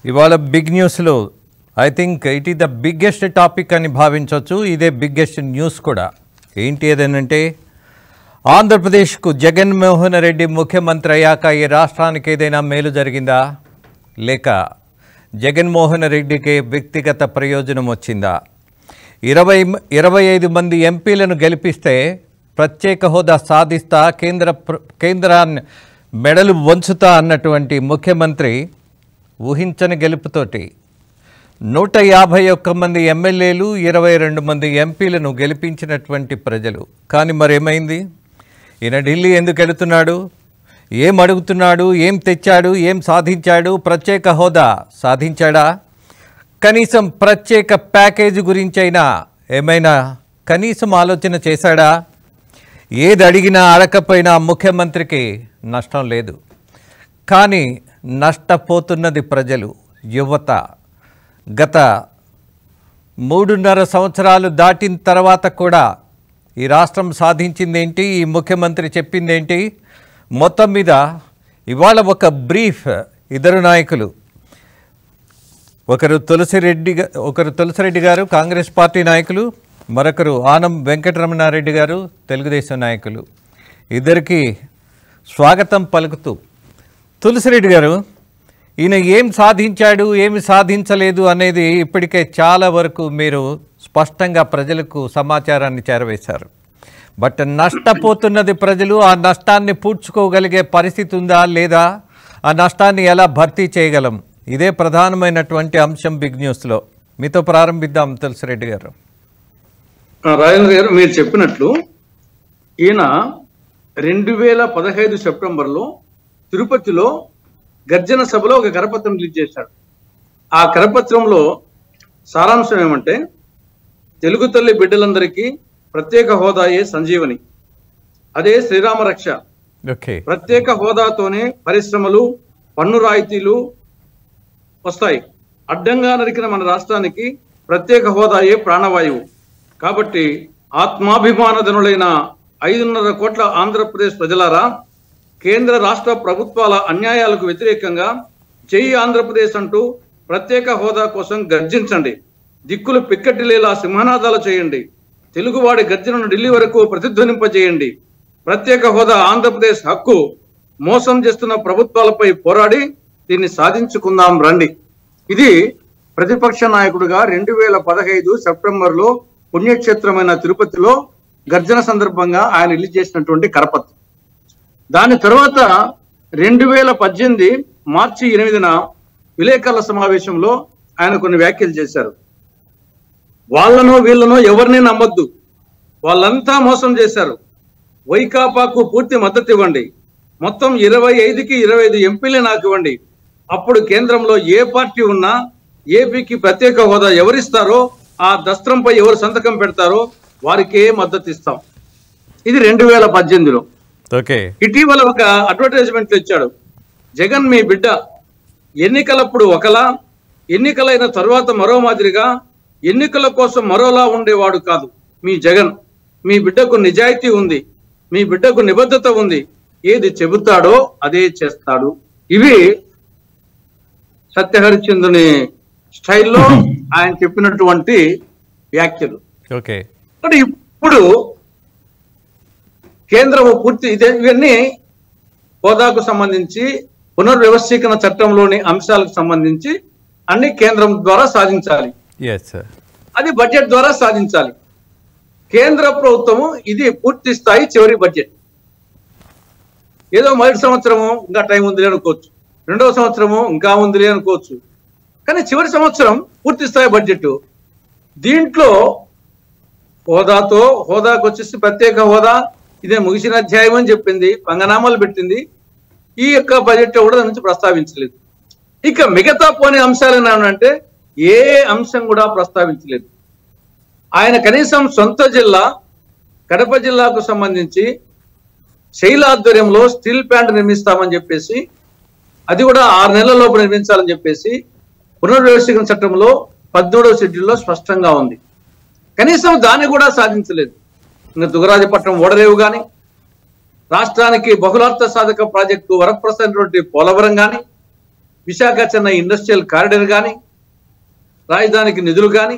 ఇవాళ బిగ్ న్యూస్లో I think it is the biggest topic అని భావించవచ్చు. ఇదే బిగ్గెస్ట్ న్యూస్ కూడా. ఏంటి అదేనంటే, ఆంధ్రప్రదేశ్కు జగన్మోహన్ రెడ్డి ముఖ్యమంత్రి అయ్యాక ఈ రాష్ట్రానికి ఏదైనా మేలు జరిగిందా, లేక జగన్మోహన్ రెడ్డికి వ్యక్తిగత ప్రయోజనం వచ్చిందా? 25 మంది ఎంపీలను గెలిపిస్తే ప్రత్యేక హోదా సాధిస్తా, కేంద్రాన్ని మెడలు వంచుతా అన్నటువంటి ముఖ్యమంత్రి ఊహించని గెలుపుతోటి 151 మంది ఎమ్మెల్యేలు, 22 మంది ఎంపీలను గెలిపించినటువంటి ప్రజలు. కానీ మరేమైంది? ఈయన ఢిల్లీ ఎందుకు వెళుతున్నాడు? ఏం అడుగుతున్నాడు? ఏం తెచ్చాడు? ఏం సాధించాడు? ప్రత్యేక హోదా సాధించాడా? కనీసం ప్రత్యేక ప్యాకేజీ గురించైనా ఏమైనా కనీసం ఆలోచన చేశాడా? ఏది అడిగినా అడగకపోయినా ముఖ్యమంత్రికి నష్టం లేదు. కానీ నష్టపోతున్నది ప్రజలు, యువత. గత 3.5 సంవత్సరాలు దాటిన తర్వాత కూడా ఈ రాష్ట్రం సాధించిందేంటి, ఈ ముఖ్యమంత్రి చెప్పిందేంటి? మొత్తం మీద ఇవాళ ఒక బ్రీఫ్. ఇద్దరు నాయకులు, ఒకరు తులసిరెడ్డి గారు కాంగ్రెస్ పార్టీ నాయకులు, మరొకరు ఆనం వెంకటరమణారెడ్డి గారు తెలుగుదేశం నాయకులు. ఇద్దరికి స్వాగతం పలుకుతూ, తులసిరెడ్డి గారు, ఈయన ఏం సాధించాడు, ఏమి సాధించలేదు అనేది ఇప్పటికే చాలా వరకు మీరు స్పష్టంగా ప్రజలకు సమాచారాన్ని చేరవేశారు. బట్ నష్టపోతున్నది ప్రజలు. ఆ నష్టాన్ని పూడ్చుకోగలిగే పరిస్థితి ఉందా లేదా? ఆ నష్టాన్ని ఎలా భర్తీ చేయగలం? ఇదే ప్రధానమైనటువంటి అంశం బిగ్ న్యూస్లో. మీతో ప్రారంభిద్దాం తులసిరెడ్డి గారు. రాజేంద్ర గారు, మీరు చెప్పినట్లు ఈయన 2015 సెప్టెంబర్లో తిరుపతిలో గర్జన సభలో ఒక కరపత్రం రిలీజ్ చేశాడు. ఆ కరపత్రంలో సారాంశం ఏమంటే, తెలుగు తల్లి బిడ్డలందరికీ ప్రత్యేక హోదాయే సంజీవని, అదే శ్రీరామ రక్ష. ప్రత్యేక హోదాతోనే పరిశ్రమలు, పన్ను రాయితీలు వస్తాయి. అడ్డంగా నరికిన మన రాష్ట్రానికి ప్రత్యేక హోదాయే ప్రాణవాయువు. కాబట్టి ఆత్మాభిమానధనులైన 5.5 కోట్ల ఆంధ్రప్రదేశ్ ప్రజలారా, కేంద్ర రాష్ట్ర ప్రభుత్వాల అన్యాయాలకు వ్యతిరేకంగా జై ఆంధ్రప్రదేశ్ అంటూ ప్రత్యేక హోదా కోసం గర్జించండి. దిక్కులు పిక్కటిలేలా సింహనాదాలు చేయండి. తెలుగువాడి గర్జనను ఢిల్లీ వరకు ప్రతిధ్వనింపజేయండి. ప్రత్యేక హోదా ఆంధ్రప్రదేశ్ హక్కు. మోసం చేస్తున్న ప్రభుత్వాలపై పోరాడి దీన్ని సాధించుకుందాం రండి. ఇది ప్రతిపక్ష నాయకుడిగా 2015 సెప్టెంబర్లో పుణ్యక్షేత్రమైన తిరుపతిలో గర్జన సందర్భంగా ఆయన రిలీజ్ చేసినటువంటి కరపత్రం. దాని తర్వాత 2018 మార్చి 8న విలేకరుల సమావేశంలో ఆయన కొన్ని వ్యాఖ్యలు చేశారు. వాళ్ళనో వీళ్ళనో ఎవరిని నమ్మొద్దు, వాళ్ళంతా మోసం చేశారు. వైకాపాకు పూర్తి మద్దతు ఇవ్వండి. మొత్తం 25కి 25 ఎంపీలే నాకు ఇవ్వండి. అప్పుడు కేంద్రంలో ఏ పార్టీ ఉన్నా ఏపీకి ప్రత్యేక హోదా ఎవరిస్తారో, ఆ దస్త్రంపై ఎవరు సంతకం పెడతారో వారికే మద్దతు ఇస్తాం. ఇది 2018లో. ఇటీవల ఒక అడ్వర్టైజ్మెంట్ ఇచ్చాడు. జగన్ మీ బిడ్డ, ఎన్నికలప్పుడు ఒకలా, ఎన్నికలైన తరువాత మరో మాదిరిగా, ఎన్నికల కోసం మరోలా ఉండేవాడు కాదు మీ జగన్. మీ బిడ్డకు నిజాయితీ ఉంది, మీ బిడ్డకు నిబద్ధత ఉంది. ఏది చెబుతాడో అదే చేస్తాడు. ఇవి సత్యహరిచంద్రుని స్టైల్లో ఆయన చెప్పినటువంటి వ్యాఖ్యలు. అంటే ఇప్పుడు కేంద్రం పూర్తి ఇవన్నీ హోదాకు సంబంధించి, పునర్వ్యవస్థీకరణ చట్టంలోని అంశాలకు సంబంధించి అన్ని కేంద్రం ద్వారా సాధించాలి. అది బడ్జెట్ ద్వారా సాధించాలి. కేంద్ర ప్రభుత్వము ఇది పూర్తి స్థాయి చివరి బడ్జెట్. ఏదో మొదటి సంవత్సరము ఇంకా టైం ఉంది అనుకోవచ్చు, రెండవ సంవత్సరము ఇంకా ఉంది అనుకోవచ్చు, కానీ చివరి సంవత్సరం పూర్తి స్థాయి బడ్జెట్. దీంట్లో హోదాకు వచ్చేసి ప్రత్యేక హోదా ఇదే ముగిసిన అధ్యాయం అని చెప్పింది, పంగనామాలు పెట్టింది. ఈ యొక్క బడ్జెట్ కూడా దాని నుంచి ప్రస్తావించలేదు. ఇక మిగతా పోనీ అంశాలు ఏమంటే ఏ అంశం కూడా ప్రస్తావించలేదు. ఆయన కనీసం సొంత జిల్లా కడప జిల్లాకు సంబంధించి శైలాధ్వర్యంలో స్టీల్ ప్లాంట్ నిర్మిస్తామని చెప్పేసి, అది కూడా 6 నెలల లోపు నిర్మించాలని చెప్పేసి పునర్వ్యవస్థీకరణ చట్టంలో 17వ షెడ్యూల్లో స్పష్టంగా ఉంది. కనీసం దాన్ని కూడా సాధించలేదు. ఇంకా దుగరాజపట్నం ఓడరేవు కానీ, రాష్ట్రానికి బహుళార్థ సాధక ప్రాజెక్టు వరప్రసాద్ పోలవరం కానీ, విశాఖ చెన్నై ఇండస్ట్రియల్ కారిడార్ కానీ, రాజధానికి నిధులు కానీ,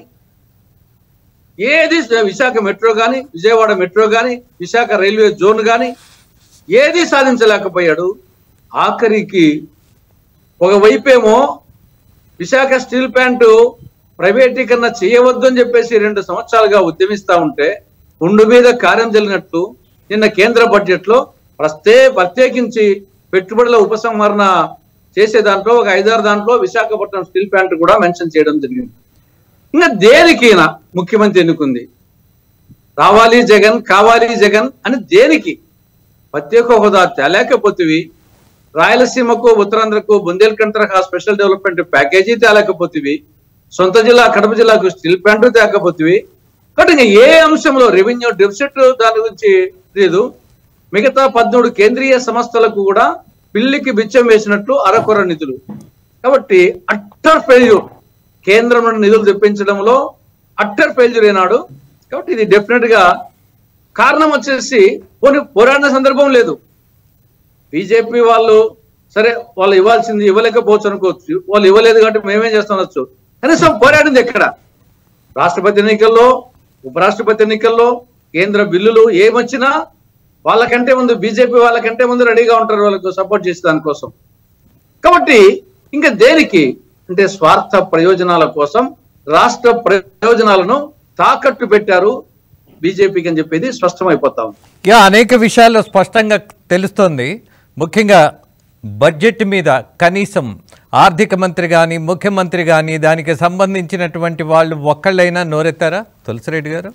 ఏది విశాఖ మెట్రో కానీ, విజయవాడ మెట్రో కానీ, విశాఖ రైల్వే జోన్ కానీ ఏది సాధించలేకపోయాడు. ఆఖరికి ఒకవైపేమో విశాఖ స్టీల్ ప్లాంట్ ప్రైవేటీకరణ చేయవద్దు అని చెప్పేసి 2 సంవత్సరాలుగా ఉద్యమిస్తా ఉంటే ఉండు మీద కార్యం జరిగినట్లు నిన్న కేంద్ర బడ్జెట్ లో ప్రత్యేకించి పెట్టుబడుల ఉపసంహరణ చేసే దాంట్లో ఒక 5-6 దాంట్లో విశాఖపట్నం స్టీల్ ప్లాంట్ కూడా మెన్షన్ చేయడం జరిగింది. ఇంకా దేనికైనా ముఖ్యమంత్రి ఎన్నుకుంది రావాలి జగన్, కావాలి జగన్ అని దేనికి? ప్రత్యేక హోదా తేలేకపోతేవి, రాయలసీమకు ఉత్తరాంధ్రకు బుందేల్ఖండ్ తరహా స్పెషల్ డెవలప్మెంట్ ప్యాకేజీ తేలేకపోతేవి, సొంత జిల్లా కడప జిల్లాకు స్టీల్ ప్లాంట్ తేకపోతేవి. కాబట్టి ఇంకా ఏ అంశంలో రెవెన్యూ డెఫిసిట్ దాని గురించి లేదు. మిగతా 13 కేంద్రీయ సంస్థలకు కూడా పిల్లికి బిచ్చం వేసినట్లు అరకొర నిధులు. కాబట్టి అట్టర్ ఫెయిల్యూర్, కేంద్రం నుండి నిధులు తెప్పించడంలో అట్టర్ ఫెయిల్యూర్ అయినాడు. కాబట్టి ఇది డెఫినెట్ గా కారణం వచ్చేసి పోరాడిన సందర్భం లేదు. బీజేపీ వాళ్ళు సరే వాళ్ళు ఇవ్వాల్సింది ఇవ్వలేకపోవచ్చు అనుకోవచ్చు, వాళ్ళు ఇవ్వలేదు కాబట్టి మేమేం చేస్తామనొచ్చు. కనీసం పోరాడింది ఎక్కడ? రాష్ట్రపతి ఎన్నికల్లో, ఉపరాష్ట్రపతి ఎన్నికల్లో, కేంద్ర బిల్లులు ఏమొచ్చినా వాళ్ళకంటే ముందు బీజేపీ వాళ్ళకంటే ముందు రెడీగా ఉంటారు వాళ్ళకు సపోర్ట్ చేసే దానికోసం. కాబట్టి ఇంకా దేనికి అంటే స్వార్థ ప్రయోజనాల కోసం రాష్ట్ర ప్రయోజనాలను తాకట్టు పెట్టారు బీజేపీకి అని చెప్పేది స్పష్టమైపోతాం. అనేక విషయాల్లో స్పష్టంగా తెలుస్తోంది. ముఖ్యంగా బడ్జెట్ మీద కనీసం ఆర్థిక మంత్రి కానీ ముఖ్యమంత్రి కానీ దానికి సంబంధించినటువంటి వాళ్ళు ఒక్కళ్ళైనా నోరెత్తారా తులసిరెడ్డి గారు?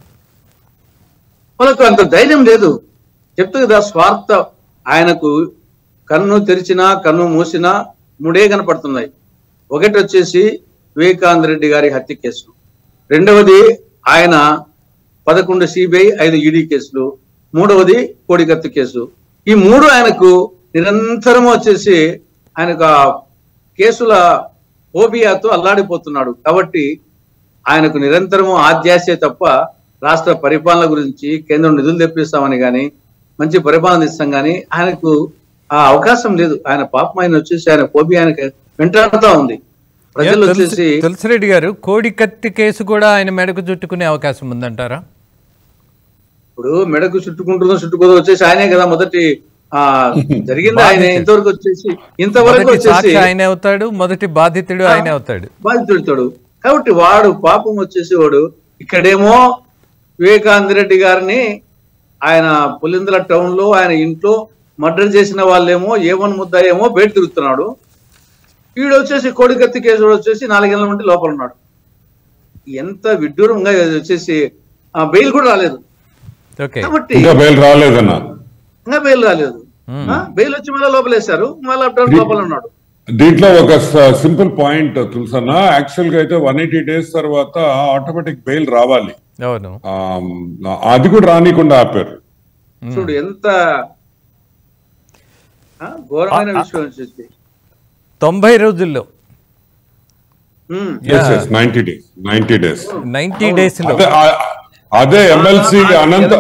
వాళ్ళకు అంత ధైర్యం లేదు. చెప్తూ కదా స్వార్థ. ఆయనకు కన్ను తెరిచినా కన్ను మూసినా 3 కనపడుతున్నాయి. ఒకటి వచ్చేసి వివేకానంద రెడ్డి గారి హత్య కేసు, రెండవది ఆయన 11 సిబిఐ 5 ఈడీ కేసులు, మూడవది కోడికత్తి కేసు. ఈ 3 ఆయనకు నిరంతరం వచ్చేసి ఆయనకు ఆ కేసుల ఓబియాతో అల్లాడిపోతున్నాడు. కాబట్టి ఆయనకు నిరంతరము ఆధ్యాసే తప్ప రాష్ట్ర పరిపాలన గురించి కేంద్రం నిధులు తెప్పిస్తామని కానీ మంచి పరిపాలన ఇస్తాం కానీ ఆయనకు ఆ అవకాశం లేదు. ఆయన పాపం ఆయన వచ్చేసి ఆయన ఫోబియా ఆయనకు వెంటాడుతూ ఉంది. ప్రజలు వచ్చేసి తులసిరెడ్డి గారు కోడికత్తి కేసు కూడా ఆయన మెడకు చుట్టుకునే అవకాశం ఉందంటారా? ఇప్పుడు మెడకు చుట్టుకోదో వచ్చేసి ఆయనే కదా మొదటి జరిగింది. ఆయన ఇంతవరకు వచ్చేసి ఆయన అవుతాడు, మొదటి బాధితుడు ఆయన అవుతాడు. కాబట్టి వాడు పాపం వచ్చేసి వాడు ఇక్కడేమో వివేకానంద రెడ్డి గారిని ఆయన పులిందల టౌన్ లో ఆయన ఇంట్లో మర్డర్ చేసిన వాళ్ళేమో ఏమని ముద్ద ఏమో బయట తిరుగుతున్నాడు. వీడు వచ్చేసి కోడికత్తి కేసు వచ్చేసి 4 ఏళ్ల నుండి లోపల ఉన్నాడు. ఎంత విడ్డూరంగా వచ్చేసి బెయిల్ కూడా రాలేదు. కాబట్టి బెయిల్ రాలేదన్నా, ఇంకా బెయిల్ రాలేదు. బెయిల్ వచ్చి మళ్ళీ లోపలేశారు, మళ్ళీ లోపల ఉన్నాడు. దీంట్లో ఒక సింపుల్ పాయింట్ తెలుసన్నా, యాక్చువల్ గా అయితే 180 డేస్ తర్వాత ఆటోమేటిక్ బెయిల్ రావాలి. అది కూడా రానికుండా ఆపారు. చూడు ఎంత ఘోరమైన విషయం వచ్చేసి 90 రోజుల్లో 90 డేస్ అదే ఎమ్మెల్సీ అనంత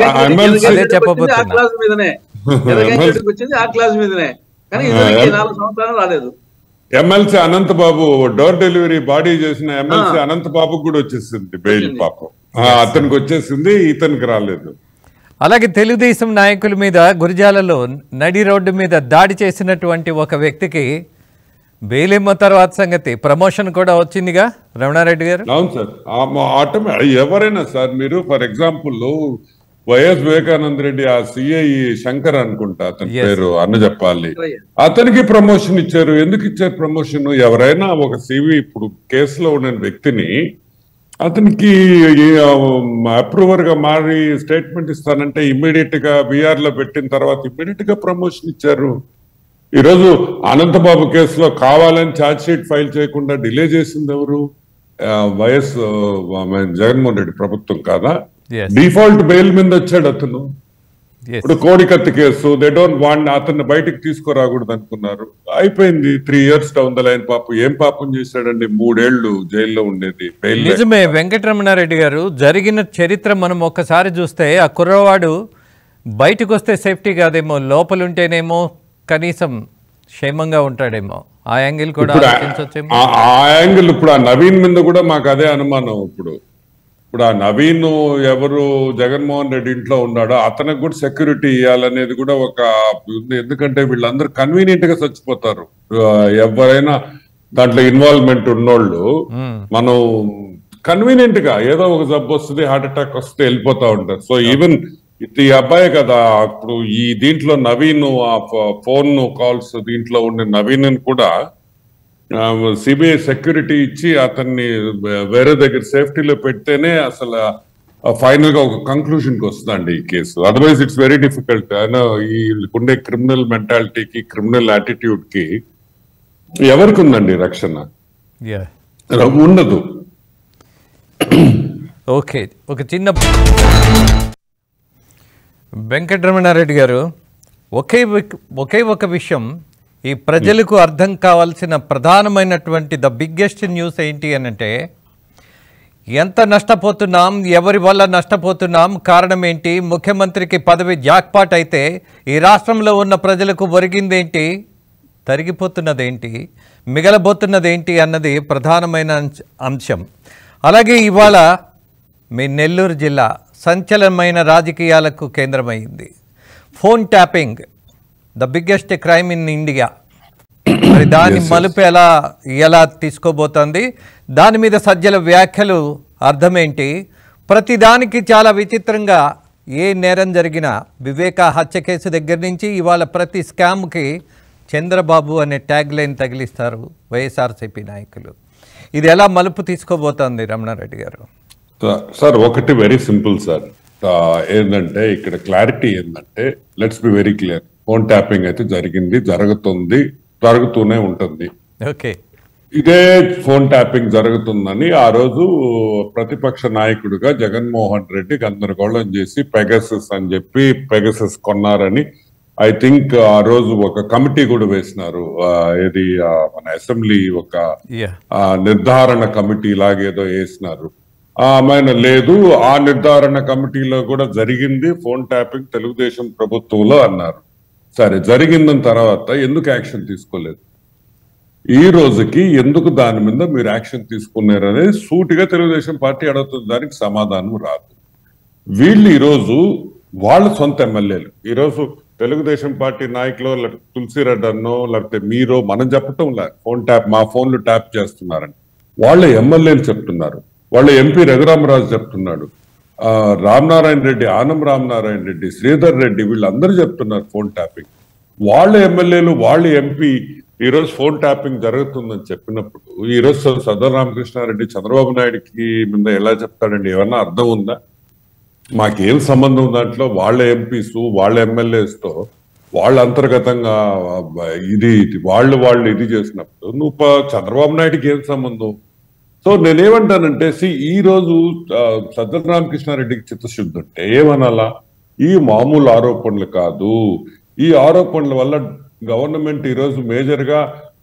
మీదనే ఆ క్లాస్ మీదనే కానీ 4 సంవత్సరాలు రాలేదు. MLC Anantha Babu door delivery body చేసిన ఎమ్మెల్సీ అనంత బాబుకు కూడా వచ్చేసింది బెయిల్. పాపం అతనికి వచ్చేసింది, ఇతనికి రాలేదు. అలాగే తెలుగుదేశం నాయకుల మీద గురిజాలలో నడి రోడ్డు మీద దాడి చేసినటువంటి ఒక వ్యక్తికి బెయిల్ ఏమో తర్వాత సంగతి, ప్రమోషన్ కూడా వచ్చిందిగా రమణారెడ్డి గారు. అవును సార్, ఎవరైనా సార్ మీరు for example YS Vivekananda Reddy ఆ సిఐ శంకర్ అనుకుంటా అతని పేరు అన్న చెప్పాలి, అతనికి ప్రమోషన్ ఇచ్చారు. ఎందుకు ఇచ్చారు ప్రమోషన్? ఎవరైనా ఒక సివి ఇప్పుడు కేసులో ఉన్న వ్యక్తిని అతనికి అప్రూవర్ గా మారి స్టేట్మెంట్ ఇస్తానంటే ఇమ్మీడియట్ గా బీఆర్ లో పెట్టిన తర్వాత ఇమ్మీడియట్ గా ప్రమోషన్ ఇచ్చారు. ఈరోజు అనంతబాబు కేసులో కావాలని ఛార్జ్ షీట్ ఫైల్ చేయకుండా డిలే చేసింది ఎవరు? వైఎస్ జగన్మోహన్ రెడ్డి ప్రభుత్వం కాదా? డిఫాల్ట్ బెయిల్ మీద వచ్చాడు అతను. ఇప్పుడు కోడికత్తి కేసు దే డోంట్ వాంట్, అతన్ని బయటకు తీసుకురాకూడదు అనుకున్నారు, అయిపోయింది. 3 years డౌన్ ద లైన్. పాపం ఏం పాపం చేశాడండి? 3 ఏళ్లు జైల్లో ఉండేది. నిజమే వెంకటరమణారెడ్డి గారు, జరిగిన చరిత్ర మనం ఒక్కసారి చూస్తే ఆ కుర్రవాడు బయటకు వస్తే సేఫ్టీ కాదేమో, లోపలుంటేనేమో కనీసం క్షేమంగా ఉంటాడేమో. ఆ యాంగిల్ కూడా ఆలోచించొచ్చేమో. ఆ యాంగిల్ ఇప్పుడు ఆ నవీన్ మీద కూడా మాకు అదే అనుమానం. ఇప్పుడు ఆ నవీన్ ఎవరు జగన్మోహన్ రెడ్డి ఇంట్లో ఉన్నాడో అతనికి కూడా సెక్యూరిటీ ఇవ్వాలనేది కూడా ఒక ఉంది. ఎందుకంటే వీళ్ళందరూ కన్వీనియంట్ గా చచ్చిపోతారు. ఎవరైనా దాంట్లో ఇన్వాల్వ్మెంట్ ఉన్నోళ్ళు మనం కన్వీనియంట్ గా ఏదో ఒక జబ్బు వస్తుంది, హార్ట్ అటాక్ వస్తే వెళ్ళిపోతా ఉంటారు. సో ఈవెన్ ఈ అబ్బాయి కదా అప్పుడు ఈ దీంట్లో నవీన్ ఆ ఫోన్ కాల్స్ దీంట్లో ఉండే నవీన్ కూడా సిబిఐ సెక్యూరిటీ ఇచ్చి అతన్ని వేరే దగ్గర సేఫ్టీలో పెడితేనే అసలు ఫైనల్ గా ఒక కంక్లూజన్ కి వస్తుందండి ఈ case. Otherwise it's very difficult. ఈ ఉండే క్రిమినల్ మెంటాలిటీకి, క్రిమినల్ యాటిట్యూడ్ కి ఎవరికి ఉందండి రక్షణ? ఉండదు. ఓకే, ఒక చిన్న వెంకటరమణారెడ్డి గారు, ఒకే ఒక విషయం ఈ ప్రజలకు అర్థం కావాల్సిన ప్రధానమైనటువంటి ద బిగ్గెస్ట్ న్యూస్ ఏంటి అనంటే, ఎంత నష్టపోతున్నాం, ఎవరి వల్ల నష్టపోతున్నాం, కారణం ఏంటి, ముఖ్యమంత్రికి పదవి జాక్పాట్ అయితే ఈ రాష్ట్రంలో ఉన్న ప్రజలకు ఒరిగిందేంటి, తరిగిపోతున్నదేంటి, మిగలబోతున్నదేంటి అన్నది ప్రధానమైన అంశం. అలాగే ఇవాళ మీ నెల్లూరు జిల్లా సంచలనమైన రాజకీయాలకు కేంద్రమైంది. Phone tapping, the biggest crime in India. మరి దాని మలుపు ఎలా తీసుకోబోతోంది, దాని మీద సజ్జల వ్యాఖ్యలు అర్థమేంటి, ప్రతిదానికి చాలా విచిత్రంగా ఏ నేరం జరిగినా వివేక హత్య కేసు దగ్గర నుంచి ఇవాళ ప్రతి స్కామ్కి చంద్రబాబు అనే ట్యాగ్ లైన్ తగిలిస్తారు వైఎస్ఆర్సీపీ నాయకులు. ఇది ఎలా మలుపు తీసుకోబోతోంది రమణారెడ్డి గారు? సార్ ఒకటి వెరీ సింపుల్ సార్. ఏంటంటే ఇక్కడ క్లారిటీ ఏంటంటే, let's be very clear. Phone tapping అయితే జరిగింది, జరుగుతూనే ఉంటుంది. ఓకే, ఇదే ఫోన్ ట్యాపింగ్ జరుగుతుందని ఆ రోజు ప్రతిపక్ష నాయకుడిగా జగన్మోహన్ రెడ్డి గందరగోళం చేసి పెగసస్ అని చెప్పి పెగసస్ కొన్నారని ఐ థింక్ ఆ రోజు ఒక కమిటీ కూడా వేసినారు. ఇది మన అసెంబ్లీ ఒక నిర్ధారణ కమిటీ లాగేదో వేసినారు. ఆయన లేదు, ఆ నిర్ధారణ కమిటీలో కూడా జరిగింది ఫోన్ ట్యాపింగ్ తెలుగుదేశం ప్రభుత్వంలో అన్నారు. సరే, జరిగిందని తర్వాత ఎందుకు యాక్షన్ తీసుకోలేదు? ఈ రోజుకి ఎందుకు దాని మీద మీరు యాక్షన్ తీసుకున్నారు అనేది సూటిగా తెలుగుదేశం పార్టీ అడుగుతుంది. దానికి సమాధానం రాదు. వీళ్ళు ఈరోజు వాళ్ళ సొంత ఎమ్మెల్యేలు, ఈరోజు తెలుగుదేశం పార్టీ నాయకులు తులసిరెడ్డి అన్నో లేకపోతే మీరో మనం చెప్పటం లే, ఫోన్ ట్యాప్ మా ఫోన్లు ట్యాప్ చేస్తున్నారని వాళ్ళ ఎమ్మెల్యేలు చెప్తున్నారు. వాళ్ళ ఎంపీ రఘురామరాజు చెప్తున్నాడు, రామనారాయణ రెడ్డి, ఆనం రామనారాయణ రెడ్డి, శ్రీధర్ రెడ్డి వీళ్ళందరూ చెప్తున్నారు ఫోన్ ట్యాపింగ్. వాళ్ళ ఎమ్మెల్యేలు, వాళ్ళ ఎంపీ ఈరోజు ఫోన్ ట్యాపింగ్ జరుగుతుందని చెప్పినప్పుడు ఈరోజు సదర్ రామకృష్ణారెడ్డి చంద్రబాబు నాయుడికి మీద ఎలా చెప్తాడండి? ఏమన్నా అర్థం ఉందా? మాకేం సంబంధం దాంట్లో? వాళ్ళ ఎంపీస్, వాళ్ళ ఎమ్మెల్యేస్తో వాళ్ళు అంతర్గతంగా వాళ్ళు ఇది చేసినప్పుడు నువ్వు చంద్రబాబు నాయుడికి ఏం సంబంధం? సో నేనేమంటానంటే, ఈ రోజు సజ్జల రామకృష్ణారెడ్డికి చిత్తశుద్ధి ఉంటే ఏమనాలా? ఈ మామూలు ఆరోపణలు కాదు, ఈ ఆరోపణల వల్ల గవర్నమెంట్ ఈరోజు మేజర్ గా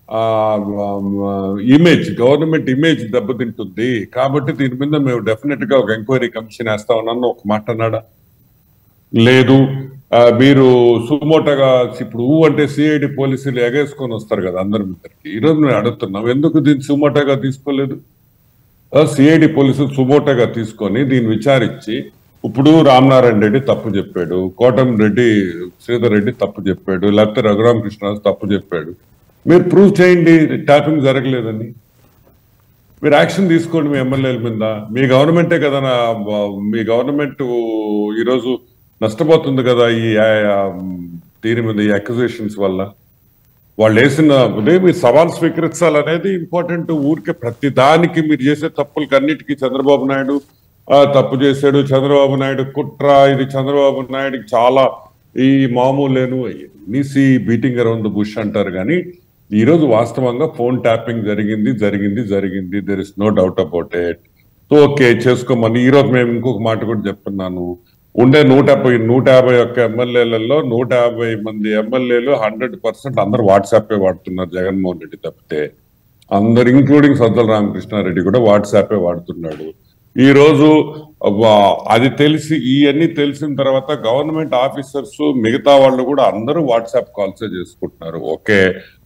గవర్నమెంట్ ఇమేజ్ దెబ్బతింటుంది కాబట్టి దీని మీద మేము డెఫినెట్ గా ఒక ఎంక్వైరీ కమిషన్ వేస్తామన్న ఒక మాట అన్నాడా? లేదు. మీరు సుమోటగా ఇప్పుడు అంటే సిఐడి పోలీసులు ఎగేసుకొని వస్తారు కదా అందరి మీదకి. ఈరోజు మేము అడుగుతున్నాం, ఎందుకు దీన్ని సుమోటగా తీసుకోలేదు? సిఐడి పోలీసులు సుమోటగా తీసుకొని దీన్ని విచారించి, ఇప్పుడు రామనారాయణ రెడ్డి తప్పు చెప్పాడు, కోటమిరెడ్డి శ్రీధర్ రెడ్డి తప్పు చెప్పాడు, లేకపోతే రఘురామకృష్ణరాజు తప్పు చెప్పాడు, మీరు ప్రూవ్ చేయండి ట్యాపింగ్ జరగలేదని. మీరు యాక్షన్ తీసుకోండి మీ ఎమ్మెల్యేల మీద. మీ గవర్నమెంటే కదా, మీ గవర్నమెంట్ ఈరోజు నష్టపోతుంది కదా ఈ దీని మీద, ఈ అక్యుజేషన్స్ వల్ల. వాళ్ళు వేసిన మీరు సవాల్ స్వీకరించాలనేది ఇంపార్టెంట్. ఊరికే ప్రతి దానికి మీరు చేసే తప్పులకి అన్నిటికీ చంద్రబాబు నాయుడు తప్పు చేశాడు, చంద్రబాబు నాయుడు కుట్ర, ఇది చంద్రబాబు నాయుడికి చాలా ఈ మామూలేను నీసి బీటింగ్ అరౌండ్ ద బుష్ అంటారు. కానీ ఈరోజు వాస్తవంగా ఫోన్ ట్యాపింగ్ జరిగింది. There is no doubt about it. So okay, చేసుకోమని. ఈరోజు మేము ఇంకొక మాట కూడా చెప్తున్నాను, ఉండే 151 ఎమ్మెల్యేలలో 150 మంది ఎమ్మెల్యేలు 100% అందరు వాట్సాపే వాడుతున్నారు. జగన్మోహన్ రెడ్డి తప్పితే అందరు, ఇంక్లూడింగ్ సజ్జల రామకృష్ణారెడ్డి కూడా వాట్సాపే వాడుతున్నాడు. ఈ రోజు అది ఇవన్నీ తెలిసిన తర్వాత గవర్నమెంట్ ఆఫీసర్స్ మిగతా వాళ్ళు కూడా అందరూ వాట్సాప్ కాల్సే చేసుకుంటున్నారు. ఓకే,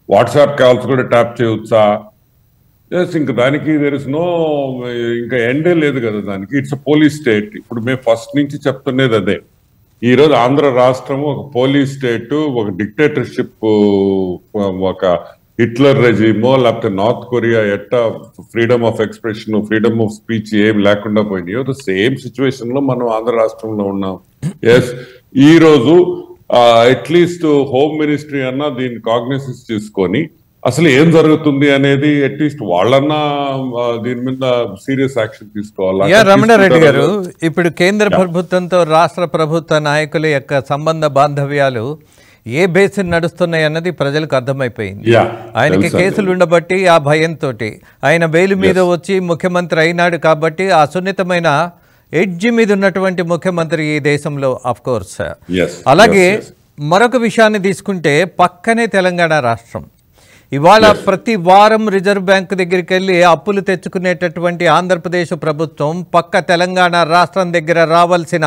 వాట్సాప్ కాల్స్ కూడా ట్యాప్ చేయవచ్చా? ఎస్, ఇంకా దానికి దేర్ ఇస్ నో, ఇంకా ఎండే లేదు కదా దానికి. It's police state. ఇప్పుడు మేము ఫస్ట్ నుంచి చెప్తున్నది అదే. ఈ రోజు ఆంధ్ర రాష్ట్రం ఒక పోలీస్ స్టేట్, ఒక డిక్టేటర్షిప్, ఒక హిట్లర్ రెజీమో లేకపోతే నార్త్ కొరియా ఎట్టా freedom of expression, freedom of speech ఏం లేకుండా పోయినాయో సేమ్ సిచ్యువేషన్ లో మనం ఆంధ్ర రాష్ట్రంలో ఉన్నాం. ఎస్, ఈ రోజు అట్లీస్ట్ హోమ్ మినిస్ట్రీ అన్నా దీన్ని కాగ్నిసెన్స్ తీసుకొని అసలు ఏం జరుగుతుంది అనేది అట్లీస్ట్ వాళ్ళన్నా దీని మీద సీరియస్ యాక్షన్ తీసుకోవాలి. రమణారెడ్డి గారు, ఇప్పుడు కేంద్ర ప్రభుత్వంతో రాష్ట్ర ప్రభుత్వ నాయకుల యొక్క సంబంధ బాంధవ్యాలు ఏ బేసిస్ నడుస్తున్నాయి అన్నది ప్రజలకు అర్థమైపోయింది. ఆయనకి కేసులు ఉండబట్టి ఆ భయంతో ఆయన బెయిల్ మీద వచ్చి ముఖ్యమంత్రి అయినాడు కాబట్టి ఆ సున్నితమైన ఎడ్జ్ మీద ఉన్నటువంటి ముఖ్యమంత్రి ఈ దేశంలో ఆఫ్ కోర్స్. అలాగే మరొక విషయాన్ని తీసుకుంటే పక్కనే తెలంగాణ రాష్ట్రం. ఇవాళ ప్రతి వారం రిజర్వ్ బ్యాంక్ దగ్గరికి వెళ్ళి అప్పులు తెచ్చుకునేటటువంటి ఆంధ్రప్రదేశ్ ప్రభుత్వం పక్క తెలంగాణ రాష్ట్రం దగ్గర రావాల్సిన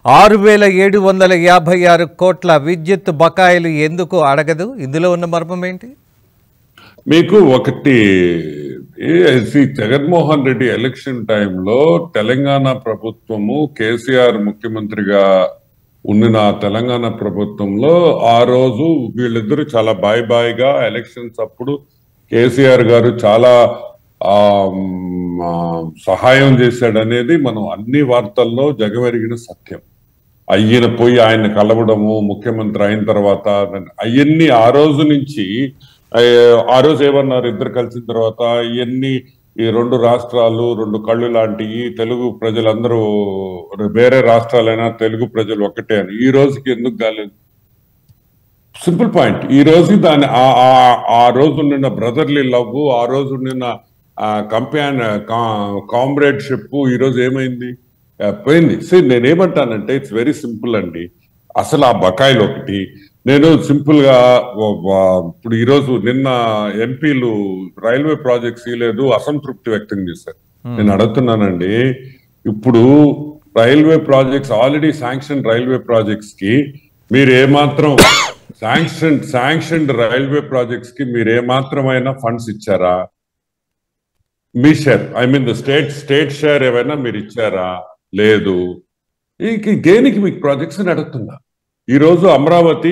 6,756 కోట్ల విద్యుత్ బకాయిలు ఎందుకు అడగదు? ఇందులో ఉన్న మర్మం ఏంటి? మీకు ఒకటి, జగన్మోహన్ రెడ్డి ఎలక్షన్ టైంలో తెలంగాణ ప్రభుత్వము కేసీఆర్ ముఖ్యమంత్రిగా ఉన్న తెలంగాణ ప్రభుత్వంలో ఆ రోజు వీళ్ళిద్దరూ చాలా బాయిగా ఎలక్షన్స్ అప్పుడు కేసీఆర్ గారు చాలా సహాయం చేశాడనేది మనం అన్ని వార్తల్లో జగమెరిగిన సత్యం. అయ్యన పోయి ఆయన కలవడము ముఖ్యమంత్రి అయిన తర్వాత అవన్నీ ఆ రోజు నుంచి, ఆ రోజు ఏమన్నారు ఇద్దరు కలిసిన తర్వాత, ఇవన్నీ ఈ రెండు రాష్ట్రాలు రెండు కళ్ళు లాంటివి, తెలుగు ప్రజలందరూ వేరే రాష్ట్రాలైనా తెలుగు ప్రజలు ఒక్కటే అని. ఈ రోజుకి ఎందుకు కాలేదు? Simple point. ఈ రోజు దాని ఆ రోజు నిన్న బ్రదర్లీ లవ్, ఆ రోజు నిన్న కామ్రేడ్షిప్ ఈ రోజు ఏమైంది? పోయింది. నేనేమంటానంటే ఇట్స్ వెరీ సింపుల్ అండి. అసలు ఆ బకాయిలు ఒకటి, నేను సింపుల్ గా ఇప్పుడు ఈరోజు నిన్న ఎంపీలు రైల్వే ప్రాజెక్ట్స్ ఇలేదు అసంతృప్తి వ్యక్తం చేశారు. నేను అడుగుతున్నానండి, ఇప్పుడు railway projects already sanction railway projects కి మీరు ఏమాత్రం శాంక్షన్ రైల్వే ప్రాజెక్ట్స్ కి మీరు ఏమాత్రమైనా ఫండ్స్ ఇచ్చారా? మీ share, I mean the state share ఏమైనా మీరు ఇచ్చారా? లేదు. దేనికి మీకు ప్రాజెక్ట్స్ అని అడుగుతున్నా. ఈ రోజు అమరావతి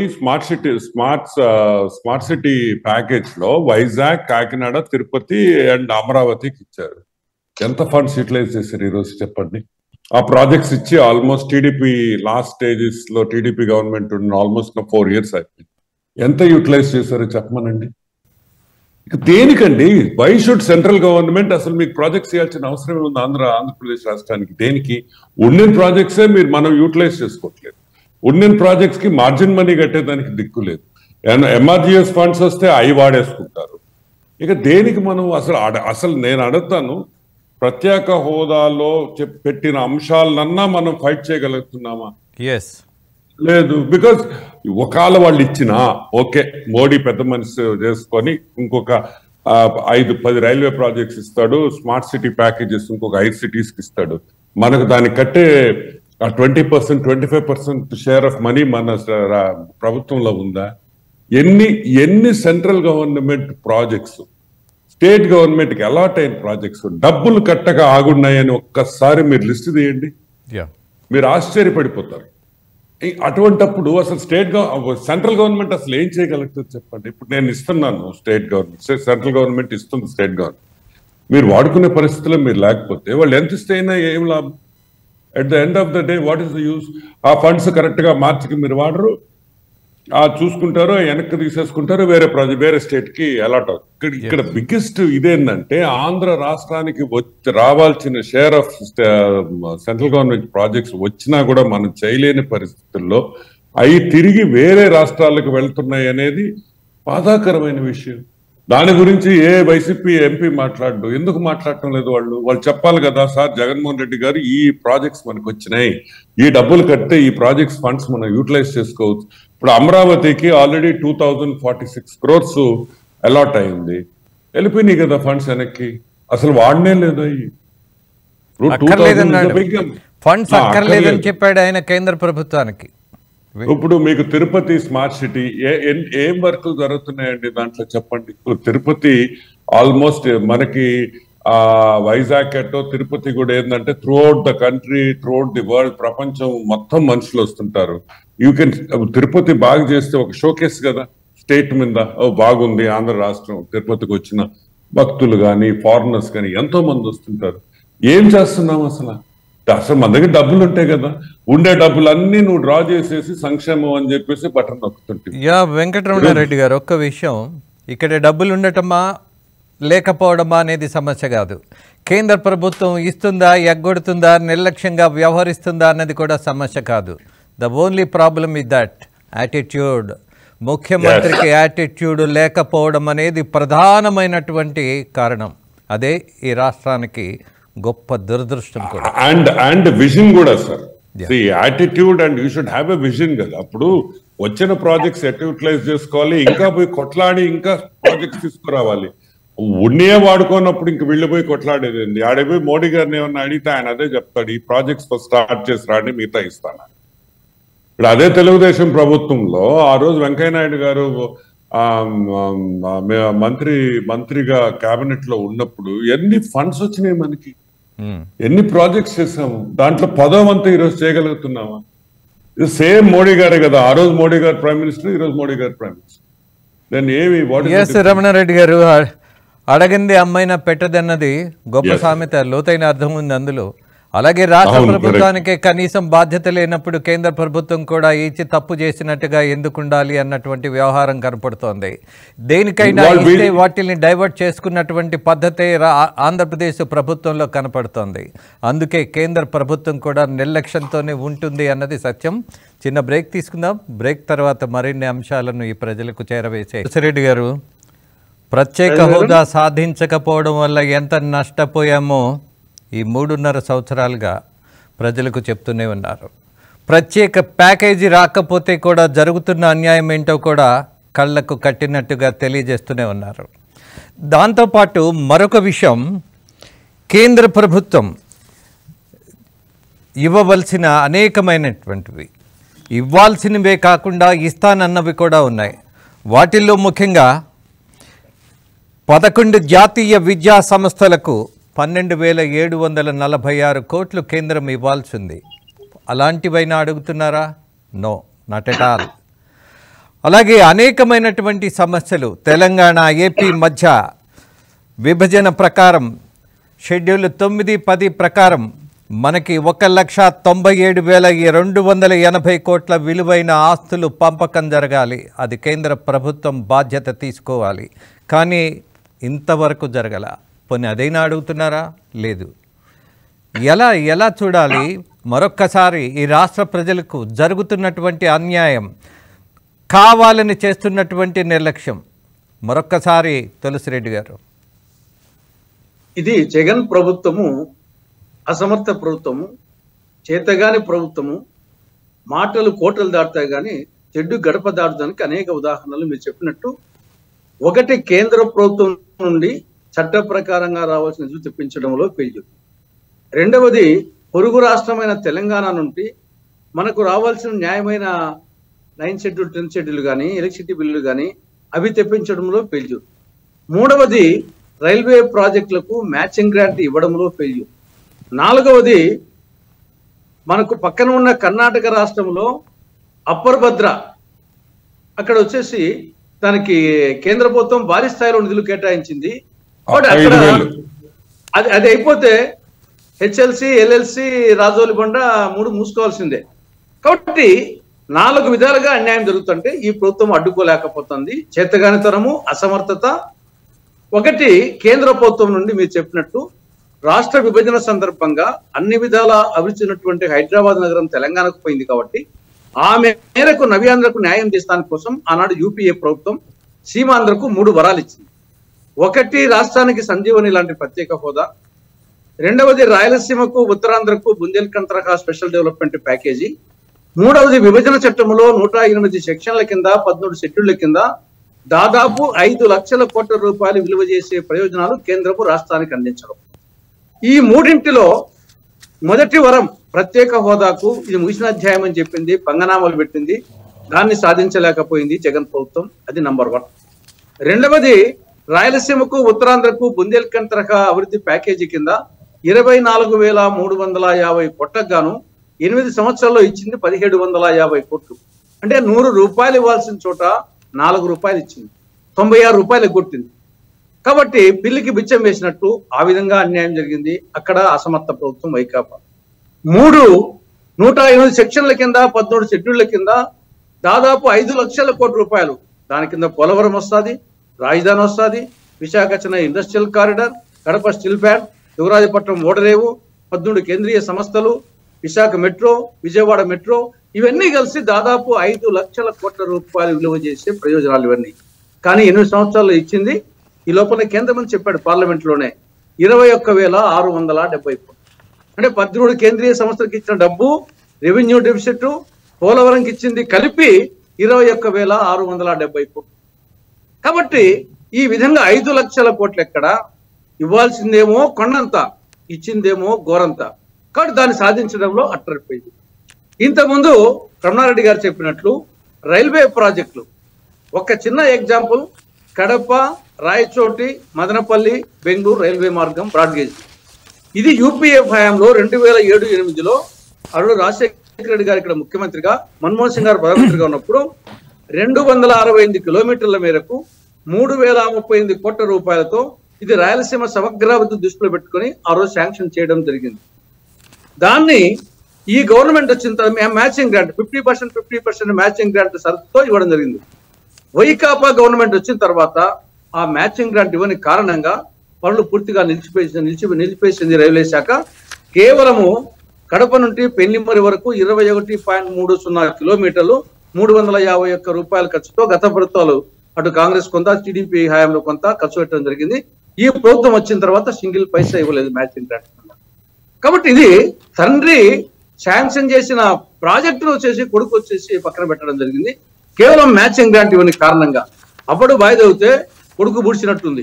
స్మార్ట్ సిటీ ప్యాకేజ్ లో వైజాగ్, కాకినాడ, తిరుపతి అండ్ అమరావతికి ఇచ్చారు. ఎంత ఫండ్స్ యూటిలైజ్ చేశారు ఈ రోజు చెప్పండి? ఆ ప్రాజెక్ట్స్ ఇచ్చి ఆల్మోస్ట్ టీడీపీ లాస్ట్ స్టేజెస్ లో టీడీపీ గవర్నమెంట్ ఉన్న ఆల్మోస్ట్ 4 years అయిపోయింది. ఎంత యూటిలైజ్ చేశారో చెప్పమనండి. దేనికండి? వై షుడ్ సెంట్రల్ గవర్నమెంట్ అసలు మీకు ప్రాజెక్ట్స్ చేయాల్సిన అవసరం ఉంది ఆంధ్రప్రదేశ్ రాష్ట్రానికి? దేనికి? ఉన్న ప్రాజెక్ట్సే మనం యూటిలైజ్ చేసుకోవట్లేదు. ఉన్న ప్రాజెక్ట్స్ కి మార్జిన్ మనీ కట్టేదానికి దిక్కు లేదు. ఎంఆర్జిఎస్ ఫండ్స్ వస్తే అవి వాడేసుకుంటారు. ఇక దేనికి మనం అసలు నేను అడుగుతాను, ప్రత్యేక హోదాలో పెట్టిన అంశాలన్నా మనం ఫైట్ చేయగలుగుతున్నామా? లేదు. బికాస్ ఒకవేళ వాళ్ళు ఇచ్చినా ఓకే, మోడీ పెద్ద మనిషి చేసుకొని ఇంకొక 5-10 రైల్వే ప్రాజెక్ట్స్ ఇస్తాడు, స్మార్ట్ సిటీ ప్యాకేజెస్ ఇంకొక 5 cities కి ఇస్తాడు. మనకు దానికి కట్టే 20%, 25% షేర్ ఆఫ్ మనీ మన ప్రభుత్వంలో ఉందా? ఎన్ని central government projects state government కి అలాట్ అయిన ప్రాజెక్ట్స్ డబ్బులు కట్టగా ఆగున్నాయని ఒక్కసారి మీరు లిస్ట్ తీయండి, మీరు ఆశ్చర్యపడిపోతారు. అటువంటప్పుడు అసలు సెంట్రల్ గవర్నమెంట్ అసలు ఏం చేయగలుగుతుంది చెప్పండి? ఇప్పుడు నేను ఇస్తున్నాను స్టేట్ గవర్నమెంట్, సెంట్రల్ గవర్నమెంట్ ఇస్తుంది స్టేట్ గవర్నమెంట్, మీరు వాడుకునే పరిస్థితుల్లో మీరు లేకపోతే వాళ్ళు ఎంత ఇస్తే అయినా ఏం లాభం? At the end of the day what is the use? ఆ ఫండ్స్ కరెక్ట్ గా మార్చికి మీరు వాడరు, చూసుకుంటారు, వెనక్కి తీసేసుకుంటారు, వేరే స్టేట్ కి అలాట్ అవుతుంది. ఇక్కడ బిగ్గెస్ట్ ఇదేంటంటే ఆంధ్ర రాష్ట్రానికి రావాల్సిన share of central government projects వచ్చినా కూడా మనం చేయలేని పరిస్థితుల్లో అవి తిరిగి వేరే రాష్ట్రాలకు వెళ్తున్నాయి అనేది బాధాకరమైన విషయం. దాని గురించి ఏ వైసీపీ ఎంపీ మాట్లాడు, ఎందుకు మాట్లాడటం లేదు? వాళ్ళు చెప్పాలి కదా, సార్ జగన్మోహన్ రెడ్డి గారు ఈ ప్రాజెక్ట్స్ మనకు వచ్చినాయి, ఈ డబ్బులు కడితే ఈ ప్రాజెక్ట్స్ ఫండ్స్ మనం యూటిలైజ్ చేసుకోవచ్చు. ఇప్పుడు అమరావతికి ఆల్రెడీ 2046 crores అలాట్ అయింది, వెళ్ళిపోయినాయి కదా ఫండ్స్ వెనక్కి, అసలు వాడనే లేదు. ఫండ్స్ అక్కర్లేదని చెప్పాడు ఆయన కేంద్ర ప్రభుత్వానికి. ఇప్పుడు మీకు తిరుపతి స్మార్ట్ సిటీ ఏం వర్క్లు జరుగుతున్నాయండి దాంట్లో చెప్పండి. ఇప్పుడు తిరుపతి ఆల్మోస్ట్ మనకి వైజాగ్ అట్టో తిరుపతి కూడా ఏంటంటే throughout the country, throughout the world, ప్రపంచం మొత్తం మనుషులు వస్తుంటారు. యూ కెన్ తిరుపతి బాగా చేస్తే ఒక షోకేస్ కదా స్టేట్ మీద. బాగుంది ఆంధ్ర రాష్ట్రం, తిరుపతికి వచ్చిన భక్తులు కానీ ఫారినర్స్ కానీ ఎంతో మంది వస్తుంటారు. ఏం చేస్తున్నాం అసలు? మన దగ్గర డబ్బులు ఉంటాయి కదా, ఉండే డబ్బులన్నీ నువ్వు డ్రా చేసేసి సంక్షేమం అని చెప్పేసి బటన్ నొక్కుతుంటే. వెంకటరమణారెడ్డి గారు, ఒక్క విషయం, ఇక్కడ డబ్బులు ఉండటమా లేకపోవడమా అనేది సమస్య కాదు. కేంద్ర ప్రభుత్వం ఇస్తుందా, ఎగ్గొడుతుందా, నిర్లక్ష్యంగా వ్యవహరిస్తుందా అన్నది కూడా సమస్య కాదు. The only problem is that attitude. ముఖ్యమంత్రికి యాటిట్యూడ్ లేకపోవడం అనేది ప్రధానమైనటువంటి కారణం. అదే ఈ రాష్ట్రానికి గొప్ప దురదృష్టం కూడా. అండ్ విజన్ కూడా sir, attitude and you should have a vision కదా. అప్పుడు వచ్చిన ప్రాజెక్ట్స్ ఎట్ యూటిలైజ్ చేసుకోవాలి, ఇంకా పోయి కొట్లాడి ఇంకా ప్రాజెక్ట్స్ తీసుకురావాలి. ఉన్నే వాడుకోనప్పుడు ఇంక వెళ్ళిపోయి కొట్లాడేది ఏంది? ఆడిపోయి మోడీ గారిని ఏమన్నా అడిగితే ఆయన అదే చెప్తాడు, ఈ ప్రాజెక్ట్స్ స్టార్ట్ చేసి రాండి మిగతా ఇస్తాను. ఇప్పుడు అదే తెలుగుదేశం ప్రభుత్వంలో ఆ రోజు వెంకయ్యనాయుడు గారు మంత్రిగా కేబినెట్ లో ఉన్నప్పుడు ఎన్ని ఫండ్స్ వచ్చినాయి మనకి, ఎన్ని ప్రాజెక్ట్స్ చేసాము, దాంట్లో 10వ ఈరోజు చేయగలుగుతున్నామా? ఇది సేమ్ మోడీ గారే కదా. ఆ రోజు మోడీ గారు ప్రైమ్ మినిస్టర్, ఈ రోజు మోడీ గారు ప్రైమ్ మినిస్టర్. దాన్ని ఏమి రమణారెడ్డి గారు అడగింది అమ్మైనా పెట్టదన్నది గొప్ప సామెత, లోతైన అర్థం ఉంది అందులో. అలాగే రాష్ట్ర ప్రభుత్వానికి కనీసం బాధ్యత లేనప్పుడు కేంద్ర ప్రభుత్వం కూడా ఇచ్చి తప్పు చేసినట్టుగా ఎందుకు ఉండాలి అన్నటువంటి వ్యవహారం కనపడుతోంది. దేనికైనా ఇస్తే వాటిని డైవర్ట్ చేసుకున్నటువంటి పద్ధతే ఆంధ్రప్రదేశ్ ప్రభుత్వంలో కనపడుతోంది. అందుకే కేంద్ర ప్రభుత్వం కూడా నిర్లక్ష్యంతోనే ఉంటుంది అన్నది సత్యం. చిన్న బ్రేక్ తీసుకుందాం. బ్రేక్ తర్వాత మరిన్ని అంశాలను ఈ ప్రజలకు చేరవేసే రెడ్డి గారు, ప్రత్యేక హోదా సాధించకపోవడం వల్ల ఎంత నష్టపోయామో ఈ 3.5 సంవత్సరాలుగా ప్రజలకు చెప్తూనే ఉన్నారు. ప్రత్యేక ప్యాకేజీ రాకపోతే కూడా జరుగుతున్న అన్యాయం ఏంటో కూడా కళ్లకు కట్టినట్టుగా తెలియజేస్తూనే ఉన్నారు. దాంతోపాటు మరొక విషయం, కేంద్ర ప్రభుత్వం ఇవ్వవలసిన అనేకమైనటువంటివి, ఇవ్వాల్సినవే కాకుండా ఇస్తానన్నవి కూడా ఉన్నాయి. వాటిల్లో ముఖ్యంగా 11 జాతీయ విద్యా సంస్థలకు 12,746 కోట్లు కేంద్రం ఇవ్వాల్సింది. అలాంటివైనా అడుగుతున్నారా? No, not at all. అలాగే అనేకమైనటువంటి సమస్యలు తెలంగాణ ఏపీ మధ్య విభజన ప్రకారం షెడ్యూల్ 9, 10 ప్రకారం మనకి 1,97,280 కోట్ల విలువైన ఆస్తులు పంపకం జరగాలి. అది కేంద్ర ప్రభుత్వం బాధ్యత తీసుకోవాలి. కానీ ఇంతవరకు జరగల. పోనీ అదైనా అడుగుతున్నారా? లేదు. ఎలా చూడాలి? మరొక్కసారి ఈ రాష్ట్ర ప్రజలకు జరుగుతున్నటువంటి అన్యాయం, కావాలని చేస్తున్నటువంటి నిర్లక్ష్యం మరొక్కసారి తులసిరెడ్డి గారు. ఇది జగన్ ప్రభుత్వము అసమర్థ ప్రభుత్వము, చేతగాని ప్రభుత్వము. మాటలు కోటలు దాటుతాయి కానీ చెడ్డు గడప దాటుదానికి అనేక ఉదాహరణలు మీరు చెప్పినట్టు. ఒకటి, కేంద్ర ప్రభుత్వం నుండి చట్ట ప్రకారంగా రావాల్సిన నిధులు తెప్పించడంలో ఫెయిల్యూర్. రెండవది, పొరుగు రాష్ట్రమైన తెలంగాణ నుండి మనకు రావాల్సిన న్యాయమైన 9 షెడ్యూల్ 10 షెడ్యూల్ కానీ ఎలక్ట్రిసిటీ బిల్లులు కానీ అవి తెప్పించడంలో ఫెయిల్యూర్. మూడవది, రైల్వే ప్రాజెక్టులకు మ్యాచింగ్ గ్రాంట్ ఇవ్వడంలో ఫెయిల్యూర్. నాలుగవది, మనకు పక్కన ఉన్న కర్ణాటక రాష్ట్రంలో అప్పర్ భద్ర, అక్కడ వచ్చేసి దానికి కేంద్ర ప్రభుత్వం భారీ స్థాయిలో నిధులు కేటాయించింది. బట్ అక్కడ అది అయిపోతే హెచ్ఎల్సి, ఎల్ఎల్సి, రాజోలి బండ 3 మూసుకోవాల్సిందే. కాబట్టి 4 విధాలుగా అన్యాయం జరుగుతుంటే ఈ ప్రభుత్వం అడ్డుకోలేకపోతుంది. చేతగానితనము, అసమర్థత. ఒకటి, కేంద్ర ప్రభుత్వం నుండి మీరు చెప్పినట్టు రాష్ట్ర విభజన సందర్భంగా అన్ని విధాల అభివృద్ధినటువంటి హైదరాబాద్ నగరం తెలంగాణకు పోయింది. కాబట్టి ఆ మేరకు నవ్యాంధ్రకు న్యాయం చేస్తానికి కోసం ఆనాడు యూపీఏ ప్రభుత్వం సీమాంధ్రకు 3 వరాలు ఇచ్చింది. ఒకటి, రాష్ట్రానికి సంజీవని లాంటి ప్రత్యేక హోదా. రెండవది, రాయలసీమకు, ఉత్తరాంధ్రకు బుందేల్ఖండ్ తరహా స్పెషల్ డెవలప్మెంట్ ప్యాకేజీ. మూడవది, విభజన చట్టంలో 108 సెక్షన్ల కింద 13 షెడ్యూళ్ల కింద దాదాపు 5 లక్షల కోట్ల రూపాయలు విలువ చేసే ప్రయోజనాలు కేంద్రపు రాష్ట్రానికి అందించడం. ఈ మూడింటిలో మొదటి వరం ప్రత్యేక హోదాకు ఇది ముగిసిన అధ్యాయం అని చెప్పింది, పంగనామాలు పెట్టింది. దాన్ని సాధించలేకపోయింది జగన్ ప్రభుత్వం. అది నంబర్ 1. రెండవది, రాయలసీమకు ఉత్తరాంధ్రకు బుందేల్ఖండ్ తరహా అభివృద్ధి ప్యాకేజీ కింద 24,350 కోట్లకు గాను 8 సంవత్సరాల్లో ఇచ్చింది 1,750 కోట్లు. అంటే 100 రూపాయలు ఇవ్వాల్సిన చోట 4 రూపాయలు ఇచ్చింది, 96 రూపాయలు కొట్టింది. కాబట్టి పిల్లికి బిచ్చం వేసినట్టు ఆ విధంగా అన్యాయం జరిగింది. అక్కడ అసమర్థ ప్రభుత్వం వైకాపా. 108 సెక్షన్ల కింద 13 షెడ్యూళ్ల కింద దాదాపు 5 లక్షల కోట్ల రూపాయలు. దాని కింద పోలవరం వస్తుంది, రాజధాని వస్తుంది, Visakha Chennai industrial corridor, Kadapa steel plant, Dugarajapatnam ఓడరేవు, 13 కేంద్రీయ సంస్థలు, విశాఖ మెట్రో, విజయవాడ మెట్రో, ఇవన్నీ కలిసి దాదాపు 5 లక్షల కోట్ల రూపాయలు విలువ చేసే ప్రయోజనాలు ఇవన్నీ. కానీ 8 సంవత్సరాల్లో ఇచ్చింది, ఈ లోపల కేంద్ర మంత్రి చెప్పాడు పార్లమెంట్లోనే, 21,670 కోట్లు. అంటే 13 కేంద్రీయ సంస్థలకు ఇచ్చిన డబ్బు, రెవెన్యూ డెఫిసిట్, పోలవరంకి ఇచ్చింది కలిపి 21,670 కోట్లు. కాబట్టి ఈ విధంగా 5 లక్షల కోట్లు ఎక్కడ, ఇవ్వాల్సిందేమో కొండంత, ఇచ్చిందేమో గోరంత. కాబట్టి దాన్ని సాధించడంలో అట్టరిపోయింది. ఇంతకుముందు రమణారెడ్డి గారు చెప్పినట్లు రైల్వే ప్రాజెక్టులు, ఒక చిన్న ఎగ్జాంపుల్, కడప, రాయచోటి, మదనపల్లి, బెంగళూరు రైల్వే మార్గం బ్రాడ్గేజ్. ఇది యూపీఏ హయాంలో 2007-8లో అప్పుడు రాజశేఖర రెడ్డి గారు ఇక్కడ ముఖ్యమంత్రిగా, మన్మోహన్ సింగ్ గారు ప్రధానమంత్రిగా ఉన్నప్పుడు 268 కిలోమీటర్ల మేరకు 3,038 కోట్ల రూపాయలతో ఇది రాయలసీమ సమగ్రాభివృద్ధి దృష్టిలో పెట్టుకుని ఆ రోజు శాంక్షన్ చేయడం జరిగింది. దాన్ని ఈ గవర్నమెంట్ వచ్చిన తర్వాత మ్యాచింగ్ గ్రాంట్ 50% మ్యాచింగ్ గ్రాంట్ షరతుతో ఇవ్వడం జరిగింది. వైకాపా గవర్నమెంట్ వచ్చిన తర్వాత ఆ మ్యాచింగ్ గ్రాంట్ ఇవ్వని కారణంగా పనులు పూర్తిగా నిలిచిపేసింది రైల్వే శాఖ. కేవలము కడప నుండి పెళ్లిమరి వరకు 21.30 కిలోమీటర్లు 351 రూపాయల ఖర్చుతో గత ప్రభుత్వాలు, అటు కాంగ్రెస్ కొంత, టీడీపీ హయాంలో కొంత ఖర్చు పెట్టడం జరిగింది. ఈ ప్రభుత్వం వచ్చిన తర్వాత సింగిల్ పైసా ఇవ్వలేదు మ్యాచింగ్ గ్రాంట్. కాబట్టి ఇది తండ్రి శాంక్షన్ చేసిన ప్రాజెక్టులు వచ్చేసి కొడుకు వచ్చేసి పక్కన పెట్టడం జరిగింది, కేవలం మ్యాచింగ్ గ్రాంట్ ఇవ్వని కారణంగా. అప్పుడు వాయిదవుతే కొడుకు బుడిచినట్టుంది.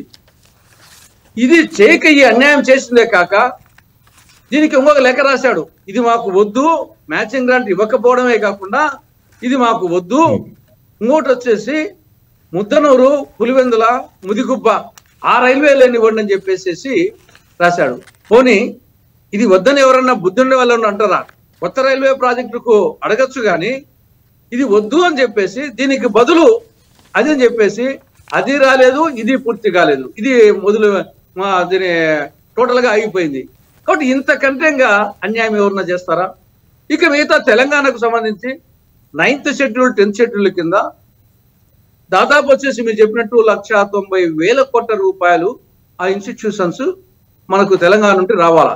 ఇది చేయక ఈ అన్యాయం చేసిందే కాక దీనికి ఇంకొక లెక్క రాశాడు, ఇది మాకు వద్దు, మ్యాచింగ్ గ్రాంట్ ఇవ్వకపోవడమే కాకుండా ఇది మాకు వద్దు, ఇంకోటి వచ్చేసి ముద్దనూరు, పులివెందుల, ముదిగుబ్బ ఆ రైల్వే లైన్ ఇవ్వండి అని చెప్పేసి రాశాడు. పోనీ ఇది వద్దని ఎవరన్నా బుద్ధుండే వాళ్ళు అంటారా? కొత్త రైల్వే ప్రాజెక్టుకు అడగచ్చు కానీ ఇది వద్దు అని చెప్పేసి దీనికి బదులు అది అని చెప్పేసి అది రాలేదు, ఇది పూర్తి కాలేదు, ఇది మొదలు దీని టోటల్ గా ఆగిపోయింది. కాబట్టి ఇంతకంటేగా అన్యాయం ఎవరన్నా చేస్తారా? ఇక మిగతా తెలంగాణకు సంబంధించి 9th షెడ్యూల్ 10th షెడ్యూల్ కింద దాదాపు వచ్చేసి మీరు చెప్పినట్టు 1,90,000 కోట్ల రూపాయలు ఆ ఇన్స్టిట్యూషన్స్ మనకు తెలంగాణ నుండి రావాలా.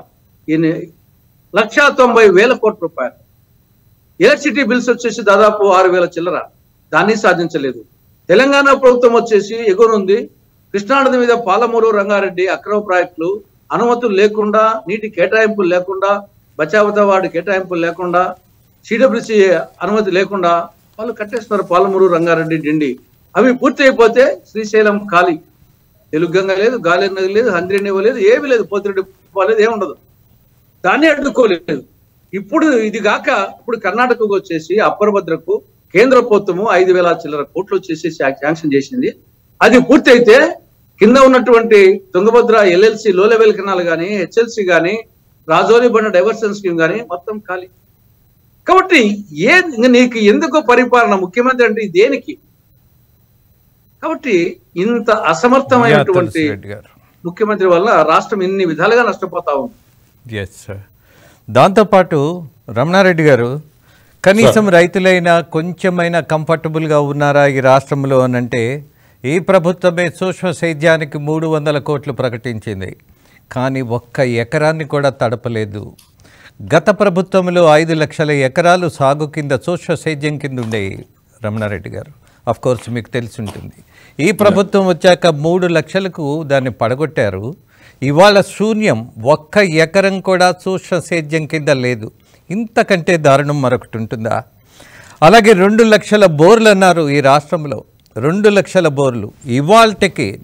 1,90,000 కోట్ల రూపాయలు. ఎలక్ట్రిసిటీ బిల్స్ వచ్చేసి దాదాపు 6,000 చిల్లర, దాన్ని సాధించలేదు. తెలంగాణ ప్రభుత్వం వచ్చేసి ఎగురుంది, కృష్ణానది మీద పాలమూరు, రంగారెడ్డి అక్రమ ప్రాజెక్టులు అనుమతులు లేకుండా, నీటి కేటాయింపులు లేకుండా, బచావతవాడి కేటాయింపులు లేకుండా, సిడబ్ల్యూసి అనుమతి లేకుండా వాళ్ళు కట్టేస్తున్నారు పాలమూరు, రంగారెడ్డి, డిండి. అవి పూర్తి అయిపోతే శ్రీశైలం ఖాళీ, తెలుగంగా లేదు, గాలినగర్ లేదు, హంద్రీనివ లేదు, ఏమీ లేదు, పోతిరెడ్డి లేదు, ఏముండదు. దాన్ని అడ్డుకోలేదు. ఇప్పుడు ఇది కాక ఇప్పుడు కర్ణాటకకు వచ్చేసి అప్పర్ భద్రకు కేంద్ర ప్రభుత్వము 5,000 చిల్లర కోట్లు వచ్చేసి శాంక్షన్ చేసింది. అది పూర్తి అయితే కింద ఉన్నటువంటి తుంగభద్ర ఎల్ఎల్సి లో లెవెల్ కెనాల్ కానీ, హెచ్ఎల్సి కానీ, రాజోలి బండ డైవర్షన్ స్కీమ్ కానీ మొత్తం ఖాళీ. కాబట్టి నీకు ఎందుకు పరిపాలన ముఖ్యమంత్రి అంటే దేనికి? కాబట్టి ఇంత అసమర్థమైనటువంటి ముఖ్యమంత్రి వల్ల రాష్ట్రం ఇన్ని విధాలుగా నష్టపోతా ఉంది. దాంతోపాటు రమణారెడ్డి గారు, కనీసం రైతులైనా కొంచెమైనా కంఫర్టబుల్గా ఉన్నారా ఈ రాష్ట్రంలో అనంటే, ఈ ప్రభుత్వమే సూక్ష్మ సేద్యానికి 300 కోట్లు ప్రకటించింది, కానీ ఒక్క ఎకరాన్ని కూడా తడపలేదు. గత ప్రభుత్వంలో 5 లక్షల ఎకరాలు సాగు కింద సూక్ష్మ సేద్యం కింద ఉండేవి రమణారెడ్డి గారు, ఆఫ్ కోర్స్ మీకు తెలిసి ఉంటుంది. ఈ ప్రభుత్వం వచ్చాక 3 లక్షలకు దాన్ని పడగొట్టారు. ఇవాళ శూన్యం, ఒక్క ఎకరం కూడా సూక్ష్మ సేద్యం కింద లేదు. ఇంతకంటే దారుణం మరొకటి ఉంటుందా? అలాగే 2 లక్షల బోర్లు అన్నారు ఈ రాష్ట్రంలో, 2 లక్షల బోర్లు ఇవాళకి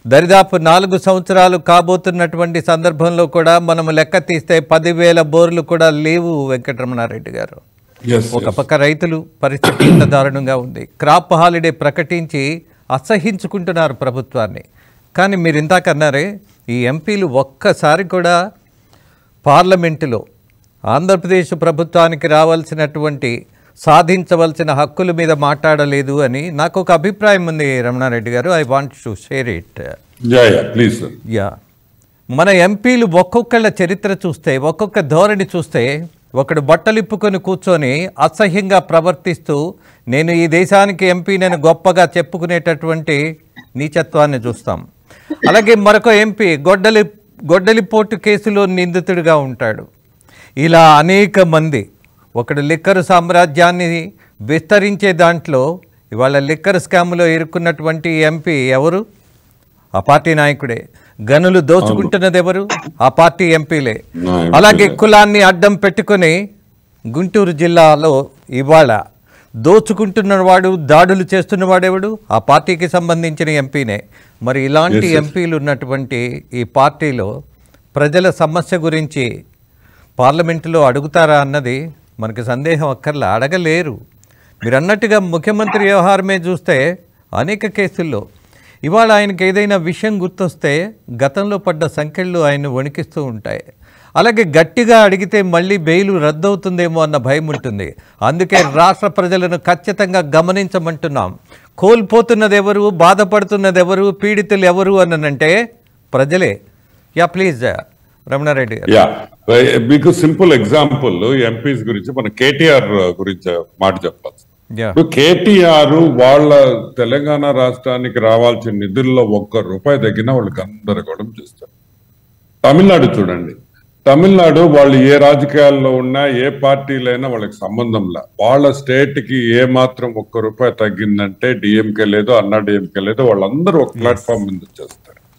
దరిదాపు 4 సంవత్సరాలు కాబోతున్నటువంటి సందర్భంలో కూడా మనం లెక్క తీస్తే 10,000 బోర్లు కూడా లేవు వెంకటరమణారెడ్డి గారు. ఒక పక్క రైతులు పరిస్థితి ఇంత దారుణంగా ఉంది. క్రాప్ హాలిడే ప్రకటించి అసహించుకుంటున్నారు ప్రభుత్వాన్ని. కానీ మీరు ఇందాక అన్నారే, ఈ ఎంపీలు ఒక్కసారి కూడా పార్లమెంటులో ఆంధ్రప్రదేశ్ ప్రభుత్వానికి రావాల్సినటువంటి సాధించవలసిన హక్కుల మీద మాట్లాడలేదు అని నాకు ఒక అభిప్రాయం ఉంది రమణారెడ్డి గారు. I want to share it. మన ఎంపీలు ఒక్కొక్కళ్ళ చరిత్ర చూస్తే, ఒక్కొక్క ధోరణి చూస్తే, ఒకడు బట్టలిప్పుకొని కూర్చొని అసహ్యంగా ప్రవర్తిస్తూ నేను ఈ దేశానికి ఎంపీ నేను గొప్పగా చెప్పుకునేటటువంటి నీచత్వాన్ని చూస్తాం. అలాగే మరొక ఎంపీ గొడ్డలిపోటు కేసులో నిందితుడిగా ఉంటాడు. ఇలా అనేక మంది. ఒకడు లిక్కర్ సామ్రాజ్యాన్ని విస్తరించే దాంట్లో ఇవాళ లిక్కర్ స్కామ్లో ఇరుక్కున్నటువంటి ఎంపీ ఎవరు? ఆ పార్టీ నాయకుడే. గనులు దోచుకుంటున్నది ఎవరు? ఆ పార్టీ ఎంపీలే. అలాగే కులాన్ని అడ్డం పెట్టుకొని గుంటూరు జిల్లాలో ఇవాళ దోచుకుంటున్నవాడు, దాడులు చేస్తున్నవాడెవడు? ఆ పార్టీకి సంబంధించిన ఎంపీనే. మరి ఇలాంటి ఎంపీలు ఉన్నటువంటి ఈ పార్టీలో ప్రజల సమస్య గురించి పార్లమెంటులో అడుగుతారా అన్నది మనకి సందేహం అక్కర్లా. అడగలేరు. మీరు అన్నట్టుగా ముఖ్యమంత్రి వ్యవహారమే చూస్తే అనేక కేసుల్లో ఇవాళ ఆయనకి ఏదైనా విషయం గుర్తొస్తే గతంలో పడ్డ సంఖ్యలు ఆయన వణికిస్తూ ఉంటాయి. అలాగే గట్టిగా అడిగితే మళ్ళీ బెయిలు రద్దవుతుందేమో అన్న భయం ఉంటుంది. అందుకే రాష్ట్ర ప్రజలను ఖచ్చితంగా గమనించమంటున్నాం. కోల్పోతున్నది ఎవరు, బాధపడుతున్నది ఎవరు, పీడితులు ఎవరు అనంటే ప్రజలే. ప్లీజ్ రమణారెడ్డి గారు. మీకు సింపుల్ ఎగ్జాంపుల్ ఎంపీస్ గురించి మన కేటీఆర్ గురించి మాట చెప్పాలి. కేటీఆర్ వాళ్ళ తెలంగాణ రాష్ట్రానికి రావాల్సిన నిధుల్లో ₹1 తగ్గినా వాళ్ళకి గందరగోళం చేస్తారు. తమిళనాడు చూడండి, తమిళనాడు వాళ్ళు ఏ రాజకీయాల్లో ఉన్నా, ఏ పార్టీలైనా వాళ్ళకి సంబంధంలా. వాళ్ళ స్టేట్ కి ఏ మాత్రం ₹1 తగ్గిందంటే డిఎంకే లేదు, అన్నా డిఎంకే లేదు, వాళ్ళందరూ ఒక ప్లాట్ఫామ్ మీద వచ్చేస్తారు.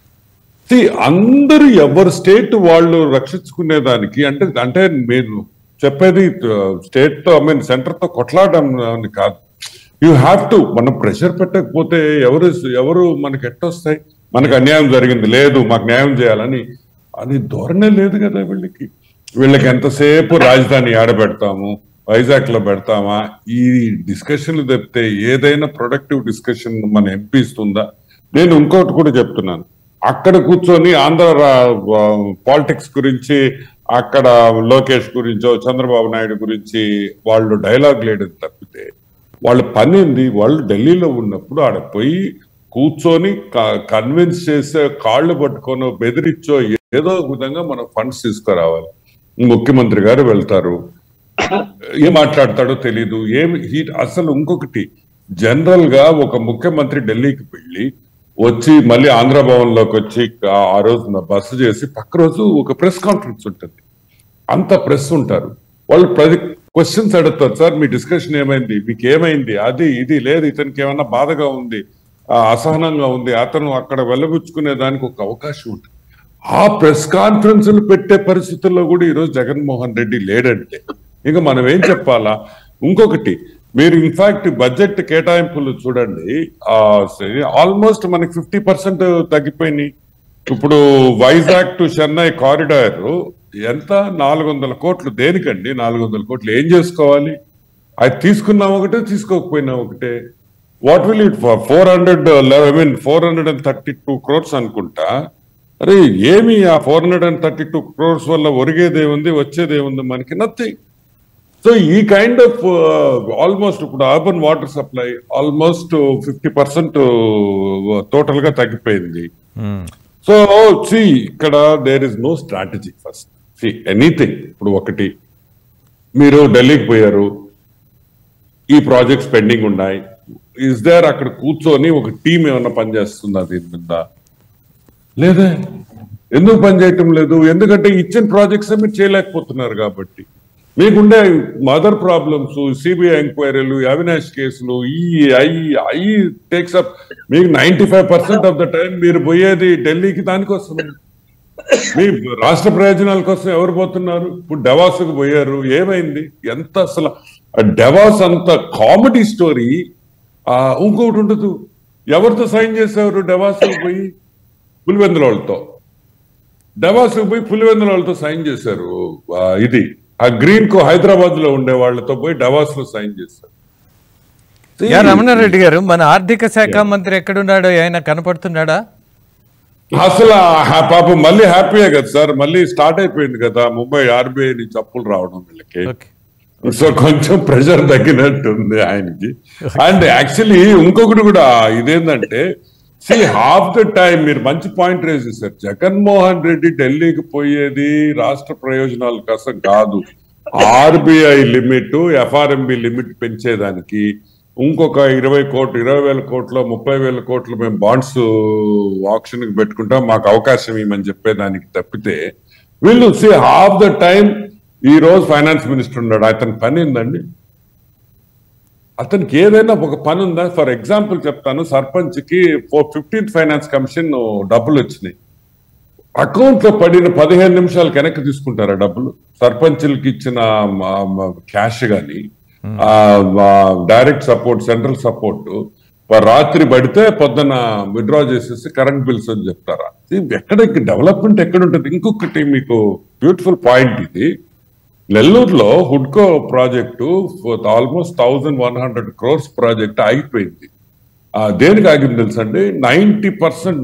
అందరూ ఎవరు స్టేట్ వాళ్ళు రక్షించుకునేదానికి అంటే మీరు చెప్పేది స్టేట్ తో సెంటర్ తో కొట్లాడడం కాదు. You have to. మనం ప్రెషర్ పెట్టకపోతే ఎవరు మనకి ఎట్టొస్తాయి? మనకు అన్యాయం జరిగింది, లేదు మాకు న్యాయం చేయాలని అని ధోరణే లేదు కదా వీళ్ళకి ఎంతసేపు రాజధాని ఆడబెడతాము, వైజాగ్ లో పెడతామా, ఈ డిస్కషన్లు తప్పితే ఏదైనా ప్రొడక్టివ్ డిస్కషన్ మన ఎంపీ ఇస్తుందా? నేను ఇంకోటి కూడా చెప్తున్నాను, అక్కడ కూర్చొని ఆంధ్ర పాలిటిక్స్ గురించి, అక్కడ లోకేష్ గురించో చంద్రబాబు నాయుడు గురించి వాళ్ళు డైలాగ్ లేడని తప్పితే వాళ్ళ పని ఏంది? వాళ్ళు ఢిల్లీలో ఉన్నప్పుడు ఆడ పోయి కూర్చొని కన్విన్స్ చేసే, కాళ్ళు పట్టుకొని బెదిరించో ఏదో ఒక విధంగా మనం ఫండ్స్ తీసుకురావాలి. ముఖ్యమంత్రి గారు వెళ్తారు, ఏం మాట్లాడతాడో తెలీదు. అసలు ఇంకొకటి, జనరల్ గా ఒక ముఖ్యమంత్రి ఢిల్లీకి వెళ్ళి వచ్చి మళ్ళీ ఆంధ్ర భవన్ లోకి వచ్చి ఆ రోజు బస్సు చేసి పక్క రోజు ఒక ప్రెస్ కాన్ఫరెన్స్ ఉంటుంది. అంత ప్రెస్ ఉంటారు. వాళ్ళు క్వశ్చన్స్ అడుగుతారు, సార్ మీ డిస్కషన్ ఏమైంది, మీకు ఏమైంది, అది ఇది లేదు, ఇతనికి ఏమన్నా బాధగా ఉంది, అసహనంగా ఉంది, అతను అక్కడ వెళ్ళబుచ్చుకునే దానికి ఒక అవకాశం ఉంటుంది. ఆ ప్రెస్ కాన్ఫరెన్స్లు పెట్టే పరిస్థితుల్లో కూడా ఈరోజు జగన్మోహన్ రెడ్డి లేడంటే ఇంకా మనం ఏం చెప్పాలా? ఇంకొకటి, మీరు ఇన్ఫాక్ట్ బడ్జెట్ కేటాయింపులు చూడండి, ఆల్మోస్ట్ మనకి 50% తగ్గిపోయినాయి. ఇప్పుడు వైజాగ్ టు చెన్నై కారిడార్ ఎంత? 400 కోట్లు. దేనికండి 400 కోట్లు? ఏం చేసుకోవాలి? అది తీసుకున్నా ఒకటే, తీసుకోకపోయినా ఒకటే. What will it for 432 crores అనుకుంటా. అరే ఏమి ఆ 432 crores వల్ల ఒరిగేదేముంది, వచ్చేదేముంది? మనకి నథింగ్. సో ఈ కైండ్ ఆఫ్ ఆల్మోస్ట్ ఇప్పుడు urban water supply almost 50% total గా తగ్గిపోయింది. సో ఇక్కడ there is no strategy. First anything. ఇప్పుడు ఒకటి, మీరు ఢిల్లీకి పోయారు, ఈ ప్రాజెక్ట్స్ పెండింగ్ ఉన్నాయి, ఇస్ దేర్ అక్కడ కూర్చొని ఒక టీం ఏమన్నా పనిచేస్తుందా దీని మీద? లేదా. ఎందుకు పనిచేయటం లేదు? ఎందుకంటే ఇచ్చిన ప్రాజెక్ట్స్ మీరు చేయలేకపోతున్నారు కాబట్టి. మీకుండే మదర్ ప్రాబ్లమ్స్, సిబిఐ ఎంక్వైరీలు, అవినాష్ కేసులు, ఈ టేక్స్ అప్. మీకు 95% ఆఫ్ ద టైం మీరు పోయేది ఢిల్లీకి దానికోసం. మీ రాష్ట్ర ప్రయోజనాల కోసం ఎవరు పోతున్నారు? ఇప్పుడు డెవాస్కు పోయారు, ఏమైంది? ఎంత అసలు డెవాస్ అంత కామెడీ స్టోరీ. ఇంకొకటి ఉండదు, ఎవరితో సైన్ చేసేవారు డెవాస్కు పోయి? పులివెందుల వాళ్ళతో. డవాస్ పోయి పులివెందుల వాళ్ళతో సైన్ చేశారు. ఇది ఆ గ్రీన్ కో హైదరాబాద్ లో ఉండే వాళ్ళతో పోయి డవాస్ లో సైన్ చేశారు. రమణారెడ్డి గారు, మన ఆర్థిక శాఖ మంత్రి ఎక్కడున్నాడో, ఆయన కనపడుతున్నాడా? అసలు పాపం మళ్ళీ హ్యాపీయే కదా సార్, మళ్ళీ స్టార్ట్ అయిపోయింది కదా ముంబై ఆర్బీఐ నుంచి అప్పులు రావడం వీళ్ళకి. సో కొంచెం ప్రెషర్ తగ్గినట్టుంది ఆయనకి. అండ్ యాక్చువల్లీ ఇంకొకటి కూడా ఇదేంటంటే, సి హాఫ్ ద టైం మీరు మంచి పాయింట్ రేజ్ చేశారు. జగన్మోహన్ రెడ్డి ఢిల్లీకి పోయేది రాష్ట్ర ప్రయోజనాల కోసం కాదు, ఆర్బీఐ లిమిట్, ఎఫ్ఆర్ఎంబి లిమిట్ పెంచేదానికి. ఇంకొక 20,000 కోట్లు 30,000 కోట్లు మేము బాండ్స్ ఆప్షన్ కి పెట్టుకుంటాం, మాకు అవకాశం ఇవ్వమని చెప్పేదానికి తప్పితే వీళ్ళు సి హాఫ్ ద టైం. ఈ రోజు ఫైనాన్స్ మినిస్టర్ ఉన్నాడు, అతని పని ఏందండి? అతనికి ఏదైనా ఒక పని ఉందా? ఫర్ ఎగ్జాంపుల్ చెప్తాను, సర్పంచ్ కి 15th ఫైనాన్స్ కమిషన్ డబ్బులు వచ్చినాయి, అకౌంట్ లో పడిన 15 నిమిషాలు వెనక్కి తీసుకుంటారా డబ్బులు? సర్పంచులకి ఇచ్చిన క్యాష్ గాని డైరెక్ట్ సపోర్ట్, సెంట్రల్ సపోర్ట్ రాత్రి పడితే పొద్దున విత్డ్రా చేసేసి కరెంట్ బిల్స్ అని చెప్తారా? ఎక్కడ డెవలప్మెంట్ ఎక్కడ ఉంటుంది? ఇంకొకటి మీకు బ్యూటిఫుల్ పాయింట్, ఇది నెల్లూరులో హుడ్కో ప్రాజెక్టు ఆల్మోస్ట్ 1,100 crores ప్రాజెక్ట్ ఆగిపోయింది. దేనికి ఆగింది తెలుసండి? 90%,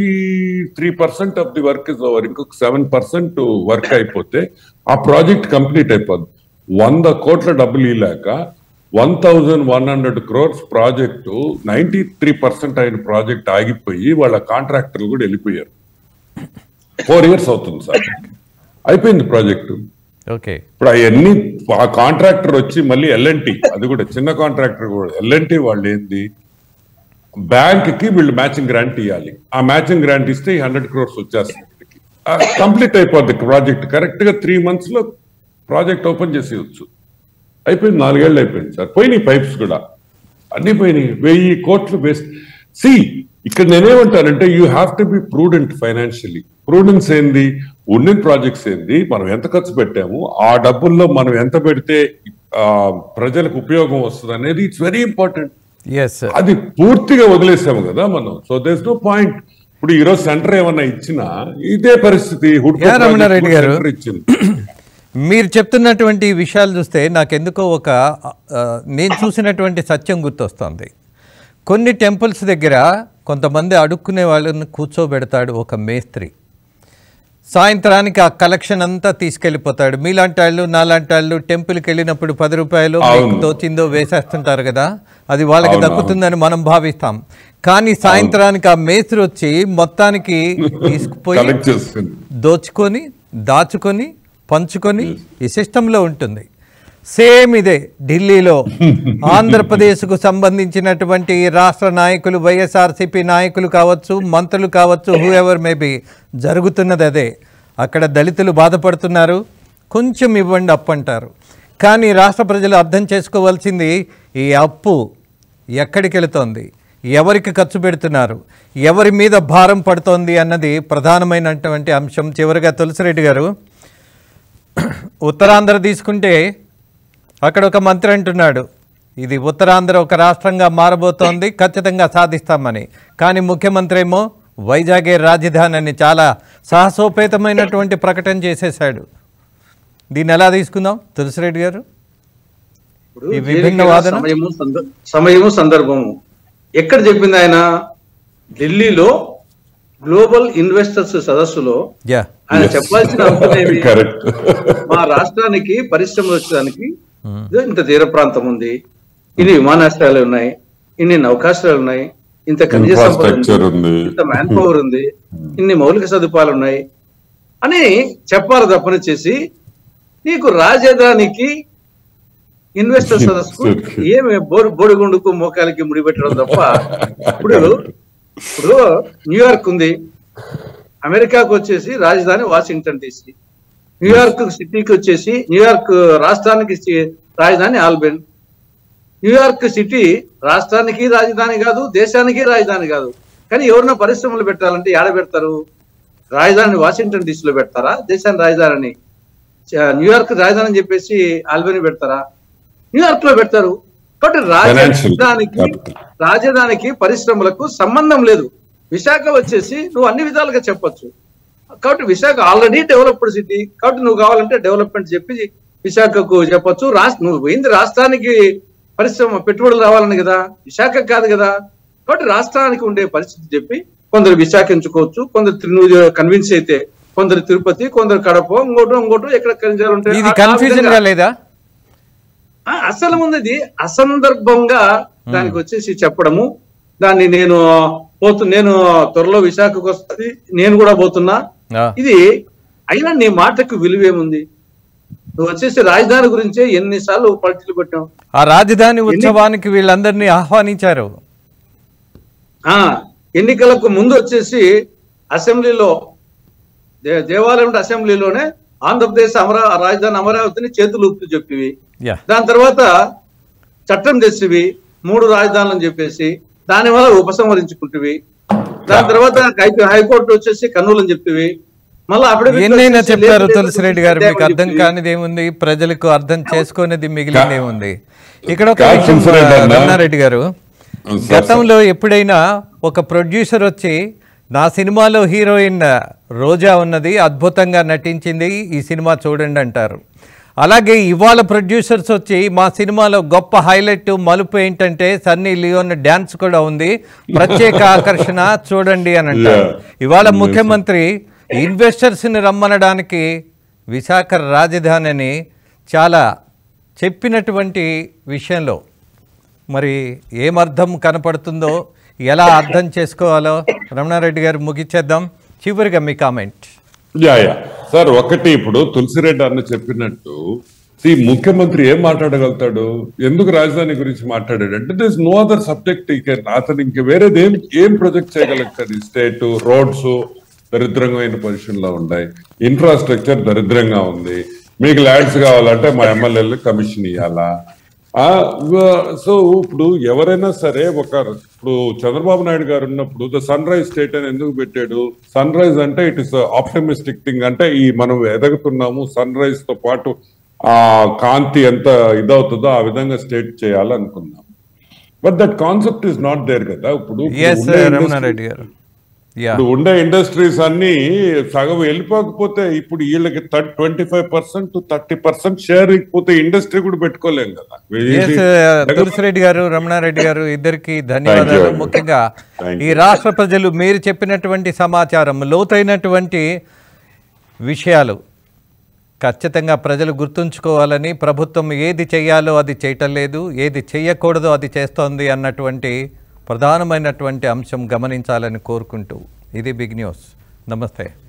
93% of the work is over. ఇంకొక 7% వర్క్ అయిపోతే ఆ ప్రాజెక్ట్ కంప్లీట్ అయిపోద్ది. 100 కోట్ల డబ్బులు ఇలాక 1,100 crores ప్రాజెక్టు 93% అయిన ప్రాజెక్ట్ ఆగిపోయి వాళ్ళ కాంట్రాక్టర్లు కూడా వెళ్ళిపోయారు. 4 years అవుతుంది సార్, అయిపోయింది ప్రాజెక్టు. ఇప్పుడు అవన్నీ ఆ కాంట్రాక్టర్ వచ్చి మళ్ళీ ఎల్ఎన్టీ, అది కూడా చిన్న కాంట్రాక్టర్ కూడా, ఎల్ఎన్టీ వాళ్ళు ఏంది, బ్యాంక్ కి వీళ్ళు మ్యాచింగ్ గ్రాంట్ ఇవ్వాలి. ఆ మ్యాచింగ్ గ్రాంట్ ఇస్తే 100 crores వచ్చేస్తుంది, కంప్లీట్ అయిపోద్ది ప్రాజెక్ట్. కరెక్ట్ గా 3 months లో ప్రాజెక్ట్ ఓపెన్ చేసేయచ్చు. అయిపోయింది, 4 ఏళ్ళు అయిపోయింది సార్. పోయినాయి పైప్స్ కూడా, అన్ని పోయినాయి. 1000 కోట్లు వేస్ట్. సి ఇక్కడ నేనేమంటానంటే, you have to be prudent financially. Prudence ఏంది? ఉన్న ప్రాజెక్ట్స్ ఏంది, మనం ఎంత ఖర్చు పెట్టాము, ఆ డబ్బుల్లో మనం ఎంత పెడితే ప్రజలకు ఉపయోగం వస్తుంది అనేది ఇట్స్ వెరీ ఇంపార్టెంట్. అది పూర్తిగా వదిలేసాము కదా మనం. So there's no point. ఇప్పుడు ఈరోజు సెంటర్ ఏమన్నా ఇచ్చినా ఇదే పరిస్థితి. రమణారెడ్డి గారు, మీరు చెప్తున్నటువంటి విషయాలు చూస్తే నాకెందుకో నేను చూసినటువంటి సత్యం గుర్తొస్తుంది. కొన్ని టెంపుల్స్ దగ్గర కొంతమంది అడుక్కునే వాళ్ళని కూర్చోబెడతాడు ఒక మేస్త్రి. సాయంత్రానికి ఆ కలెక్షన్ అంతా తీసుకెళ్ళిపోతాడు. మీలాంటి వాళ్ళు, నాలాంటి వాళ్ళు టెంపుల్కి వెళ్ళినప్పుడు 10 రూపాయలు మీకు తోచిందో వేసేస్తుంటారు కదా, అది వాళ్ళకి దక్కుతుందని మనం భావిస్తాం. కానీ సాయంత్రానికి ఆ మేస్త్రి వచ్చి మొత్తానికి తీసుకుపోయి దోచుకొని, దాచుకొని, పంచుకొని ఈ సిస్టంలో ఉంటుంది. సేమ్ ఇదే ఢిల్లీలో ఆంధ్రప్రదేశ్కు సంబంధించినటువంటి రాష్ట్ర నాయకులు, వైఎస్ఆర్సీపీ నాయకులు కావచ్చు, మంత్రులు కావచ్చు, హూ ఎవర్ మేబీ, జరుగుతున్నది అదే. అక్కడ దళితులు బాధపడుతున్నారు, కొంచెం ఇవ్వండి అప్పు అంటారు. కానీ రాష్ట్ర ప్రజలు అర్థం చేసుకోవాల్సింది, ఈ అప్పు ఎక్కడికి వెళుతోంది, ఎవరికి ఖర్చు పెడుతున్నారు, ఎవరి మీద భారం పడుతోంది అన్నది ప్రధానమైనటువంటి అంశం. చివరిగా తులసిరెడ్డి గారు, ఉత్తరాంధ్ర తీసుకుంటే అక్కడ ఒక మంత్రి అంటున్నాడు, ఇది ఉత్తరాంధ్ర ఒక రాష్ట్రంగా మారబోతోంది, ఖచ్చితంగా సాధిస్తామని. కానీ ముఖ్యమంత్రి ఏమో వైజాగే రాజధాని అని చాలా సాహసోపేతమైనటువంటి ప్రకటన చేసేశాడు. దీన్ని ఎలా తీసుకుందాం తులసిరెడ్డి గారు? ఈ విభిన్న వాదన, సమయము సందర్భము ఎక్కడ చెప్పింది ఆయన? ఢిల్లీలో గ్లోబల్ ఇన్వెస్టర్స్ సదస్సులో ఆయన చెప్పాల్సిన అంశం, మా రాష్ట్రానికి పరిశ్రమలు వచ్చడానికి ఇంత తీర ప్రాంతం ఉంది, ఇన్ని విమానాశ్రయాలు ఉన్నాయి, ఇన్ని నౌకాశ్రయాలు ఉన్నాయి, ఇంత ఖనిజ సంపద ఉంది, ఇంత మ్యాన్ పవర్ ఉంది, ఇన్ని మౌలిక సదుపాయాలు ఉన్నాయి అని చెప్పాలి తప్పని చేసి, నీకు రాజధానికి ఇన్వెస్టర్ సదస్సుకు ఏమి బోడిగుండుకు మోకాలకి ముడిపెట్టడం తప్ప. ఇప్పుడు న్యూయార్క్ ఉంది, అమెరికాకు వచ్చేసి రాజధాని వాషింగ్టన్ DC, న్యూయార్క్ సిటీకి వచ్చేసి న్యూయార్క్ రాష్ట్రానికి రాజధాని ఆల్బెన్. న్యూయార్క్ సిటీ రాష్ట్రానికి రాజధాని కాదు, దేశానికి రాజధాని కాదు. కానీ ఎవరైనా పరిశ్రమలు పెట్టాలంటే ఏడ పెడతారు? రాజధాని వాషింగ్టన్ DC లో పెడతారా? దేశాన్ని రాజధాని న్యూయార్క్ రాజధాని అని చెప్పేసి ఆల్బెన్ పెడతారా? న్యూయార్క్ లో పెడతారు. కాబట్టి రాజధానికి పరిశ్రమలకు సంబంధం లేదు. విశాఖ వచ్చేసి నువ్వు అన్ని విధాలుగా చెప్పొచ్చు. కాబట్టి విశాఖ ఆల్రెడీ డెవలప్డ్ సిటీ, కాబట్టి నువ్వు కావాలంటే డెవలప్మెంట్ చెప్పి విశాఖకు చెప్పొచ్చు. నువ్వు పోయింది రాష్ట్రానికి పరిశ్రమ పెట్టుబడులు రావాలని కదా, విశాఖ కాదు కదా. కాబట్టి రాష్ట్రానికి ఉండే పరిస్థితి చెప్పి కొందరు విశాఖ ఎంచుకోవచ్చు, కొందరు నువ్వు కన్విన్స్ అయితే కొందరు తిరుపతి, కొందరు కడప, ఇంకోటి ఎక్కడ లేదా అసలు ముందు అసందర్భంగా దానికి వచ్చేసి చెప్పడము. దాన్ని నేను త్వరలో విశాఖకు వస్తుంది, నేను కూడా పోతున్నా, ఇది అయినా నీ మాటకు విలువేముంది? నువ్వు వచ్చేసి రాజధాని గురించే ఎన్నిసార్లు పల్టీలు కొట్టావు. ఆ రాజధాని ఉత్సవానికి వీళ్ళందరినీ ఆహ్వానించారు. ఎన్నికలకు ముందు వచ్చేసి అసెంబ్లీలో దేవాలయం అసెంబ్లీలోనే ఆంధ్రప్రదేశ్ రాజధాని అమరావతిని చేతులు ఊపుతూ చెప్పివి. దాని తర్వాత చట్టం తెచ్చివి 3 రాజధానులని చెప్పేసి దాని వల్ల ఉపసంహరించుకుంటువి. దాని తర్వాత హైకోర్టు వచ్చేసి కర్నూలు అని చెప్పివి. మళ్ళీ ఎన్నైనా చెప్తారు తులసిరెడ్డి గారు, మీకు అర్థం కానిది ఏముంది, ప్రజలకు అర్థం చేసుకునేది మిగిలింది ఏముంది. ఇక్కడ ఒక రమణారెడ్డి గారు, గతంలో ఎప్పుడైనా ఒక ప్రొడ్యూసర్ వచ్చి నా సినిమాలో హీరోయిన్ రోజా ఉన్నది, అద్భుతంగా నటించింది, ఈ సినిమా చూడండి అంటారు. అలాగే ఇవాళ ప్రొడ్యూసర్స్ వచ్చి మా సినిమాలో గొప్ప హైలైట్ మలుపు ఏంటంటే సన్నీ లియోన్ డ్యాన్స్ కూడా ఉంది, ప్రత్యేక ఆకర్షణ చూడండి అని అంటారు. ఇవాళ ముఖ్యమంత్రి ఇన్వెస్టర్స్ని రమ్మనడానికి విశాఖ రాజధానిని చాలా చెప్పినటువంటి విషయంలో మరి ఏమర్థం కనపడుతుందో, ఎలా అర్థం చేసుకోవాలో రమణారెడ్డి గారు ముగిచ్చేద్దాం. చివరిగా మీ కామెంట్. సార్, ఒకటి ఇప్పుడు తులసిరెడ్డి అన్న చెప్పినట్టు ముఖ్యమంత్రి ఏం మాట్లాడగలుగుతాడు, ఎందుకు రాజధాని గురించి మాట్లాడాడు అంటే దిస్ నో అదర్ సబ్జెక్ట్. అతను ఇంక వేరేది ఏం ప్రొజెక్ట్ చేయగలుగుతాడు? స్టేట్ రోడ్స్ దరిద్రంగా పొజిషన్ లో ఉన్నాయి, ఇన్ఫ్రాస్ట్రక్చర్ దరిద్రంగా ఉంది, మీకు ల్యాండ్స్ కావాలంటే మా ఎమ్మెల్యేలు కమిషన్ ఇవ్వాలా? సో ఇప్పుడు ఎవరైనా సరే ఇప్పుడు చంద్రబాబు నాయుడు గారు ఉన్నప్పుడు ద సన్ రైజ్ స్టేట్ అని ఎందుకు పెట్టాడు? సన్ రైజ్ అంటే ఇట్ ఇస్ ఆప్టమిస్టిక్ థింగ్, అంటే మనం ఎదుగుతున్నాము, సన్ రైజ్ తో పాటు ఆ కాంతి ఎంత ఇదవుతుందో ఆ విధంగా స్టేట్ చేయాలనుకున్నాం. But that concept is not there కదా. ఇప్పుడు ఉండే ఇండస్ట్రీస్ అన్ని సగం వెళ్ళిపోకపోతే ఇప్పుడు వీళ్ళకి 25% 30% షేర్ ఇకపోతే ఇండస్ట్రీ కూడా పెట్టుకోలేం కదా. తులసిరెడ్డి గారు, రమణారెడ్డి గారు, ఇద్దరికి ధన్యవాదాలు. ముఖ్యంగా ఈ రాష్ట్ర ప్రజలు మీరు చెప్పినటువంటి సమాచారం, లోతైనటువంటి విషయాలు ఖచ్చితంగా ప్రజలు గుర్తుంచుకోవాలని, ప్రభుత్వం ఏది చేయాలో అది చేయటం లేదు, ఏది చేయకూడదో అది చేస్తోంది అన్నటువంటి ప్రధానమైనటువంటి అంశం గమనించాలని కోరుకుంటూ ఇది బిగ్ న్యూస్. నమస్తే.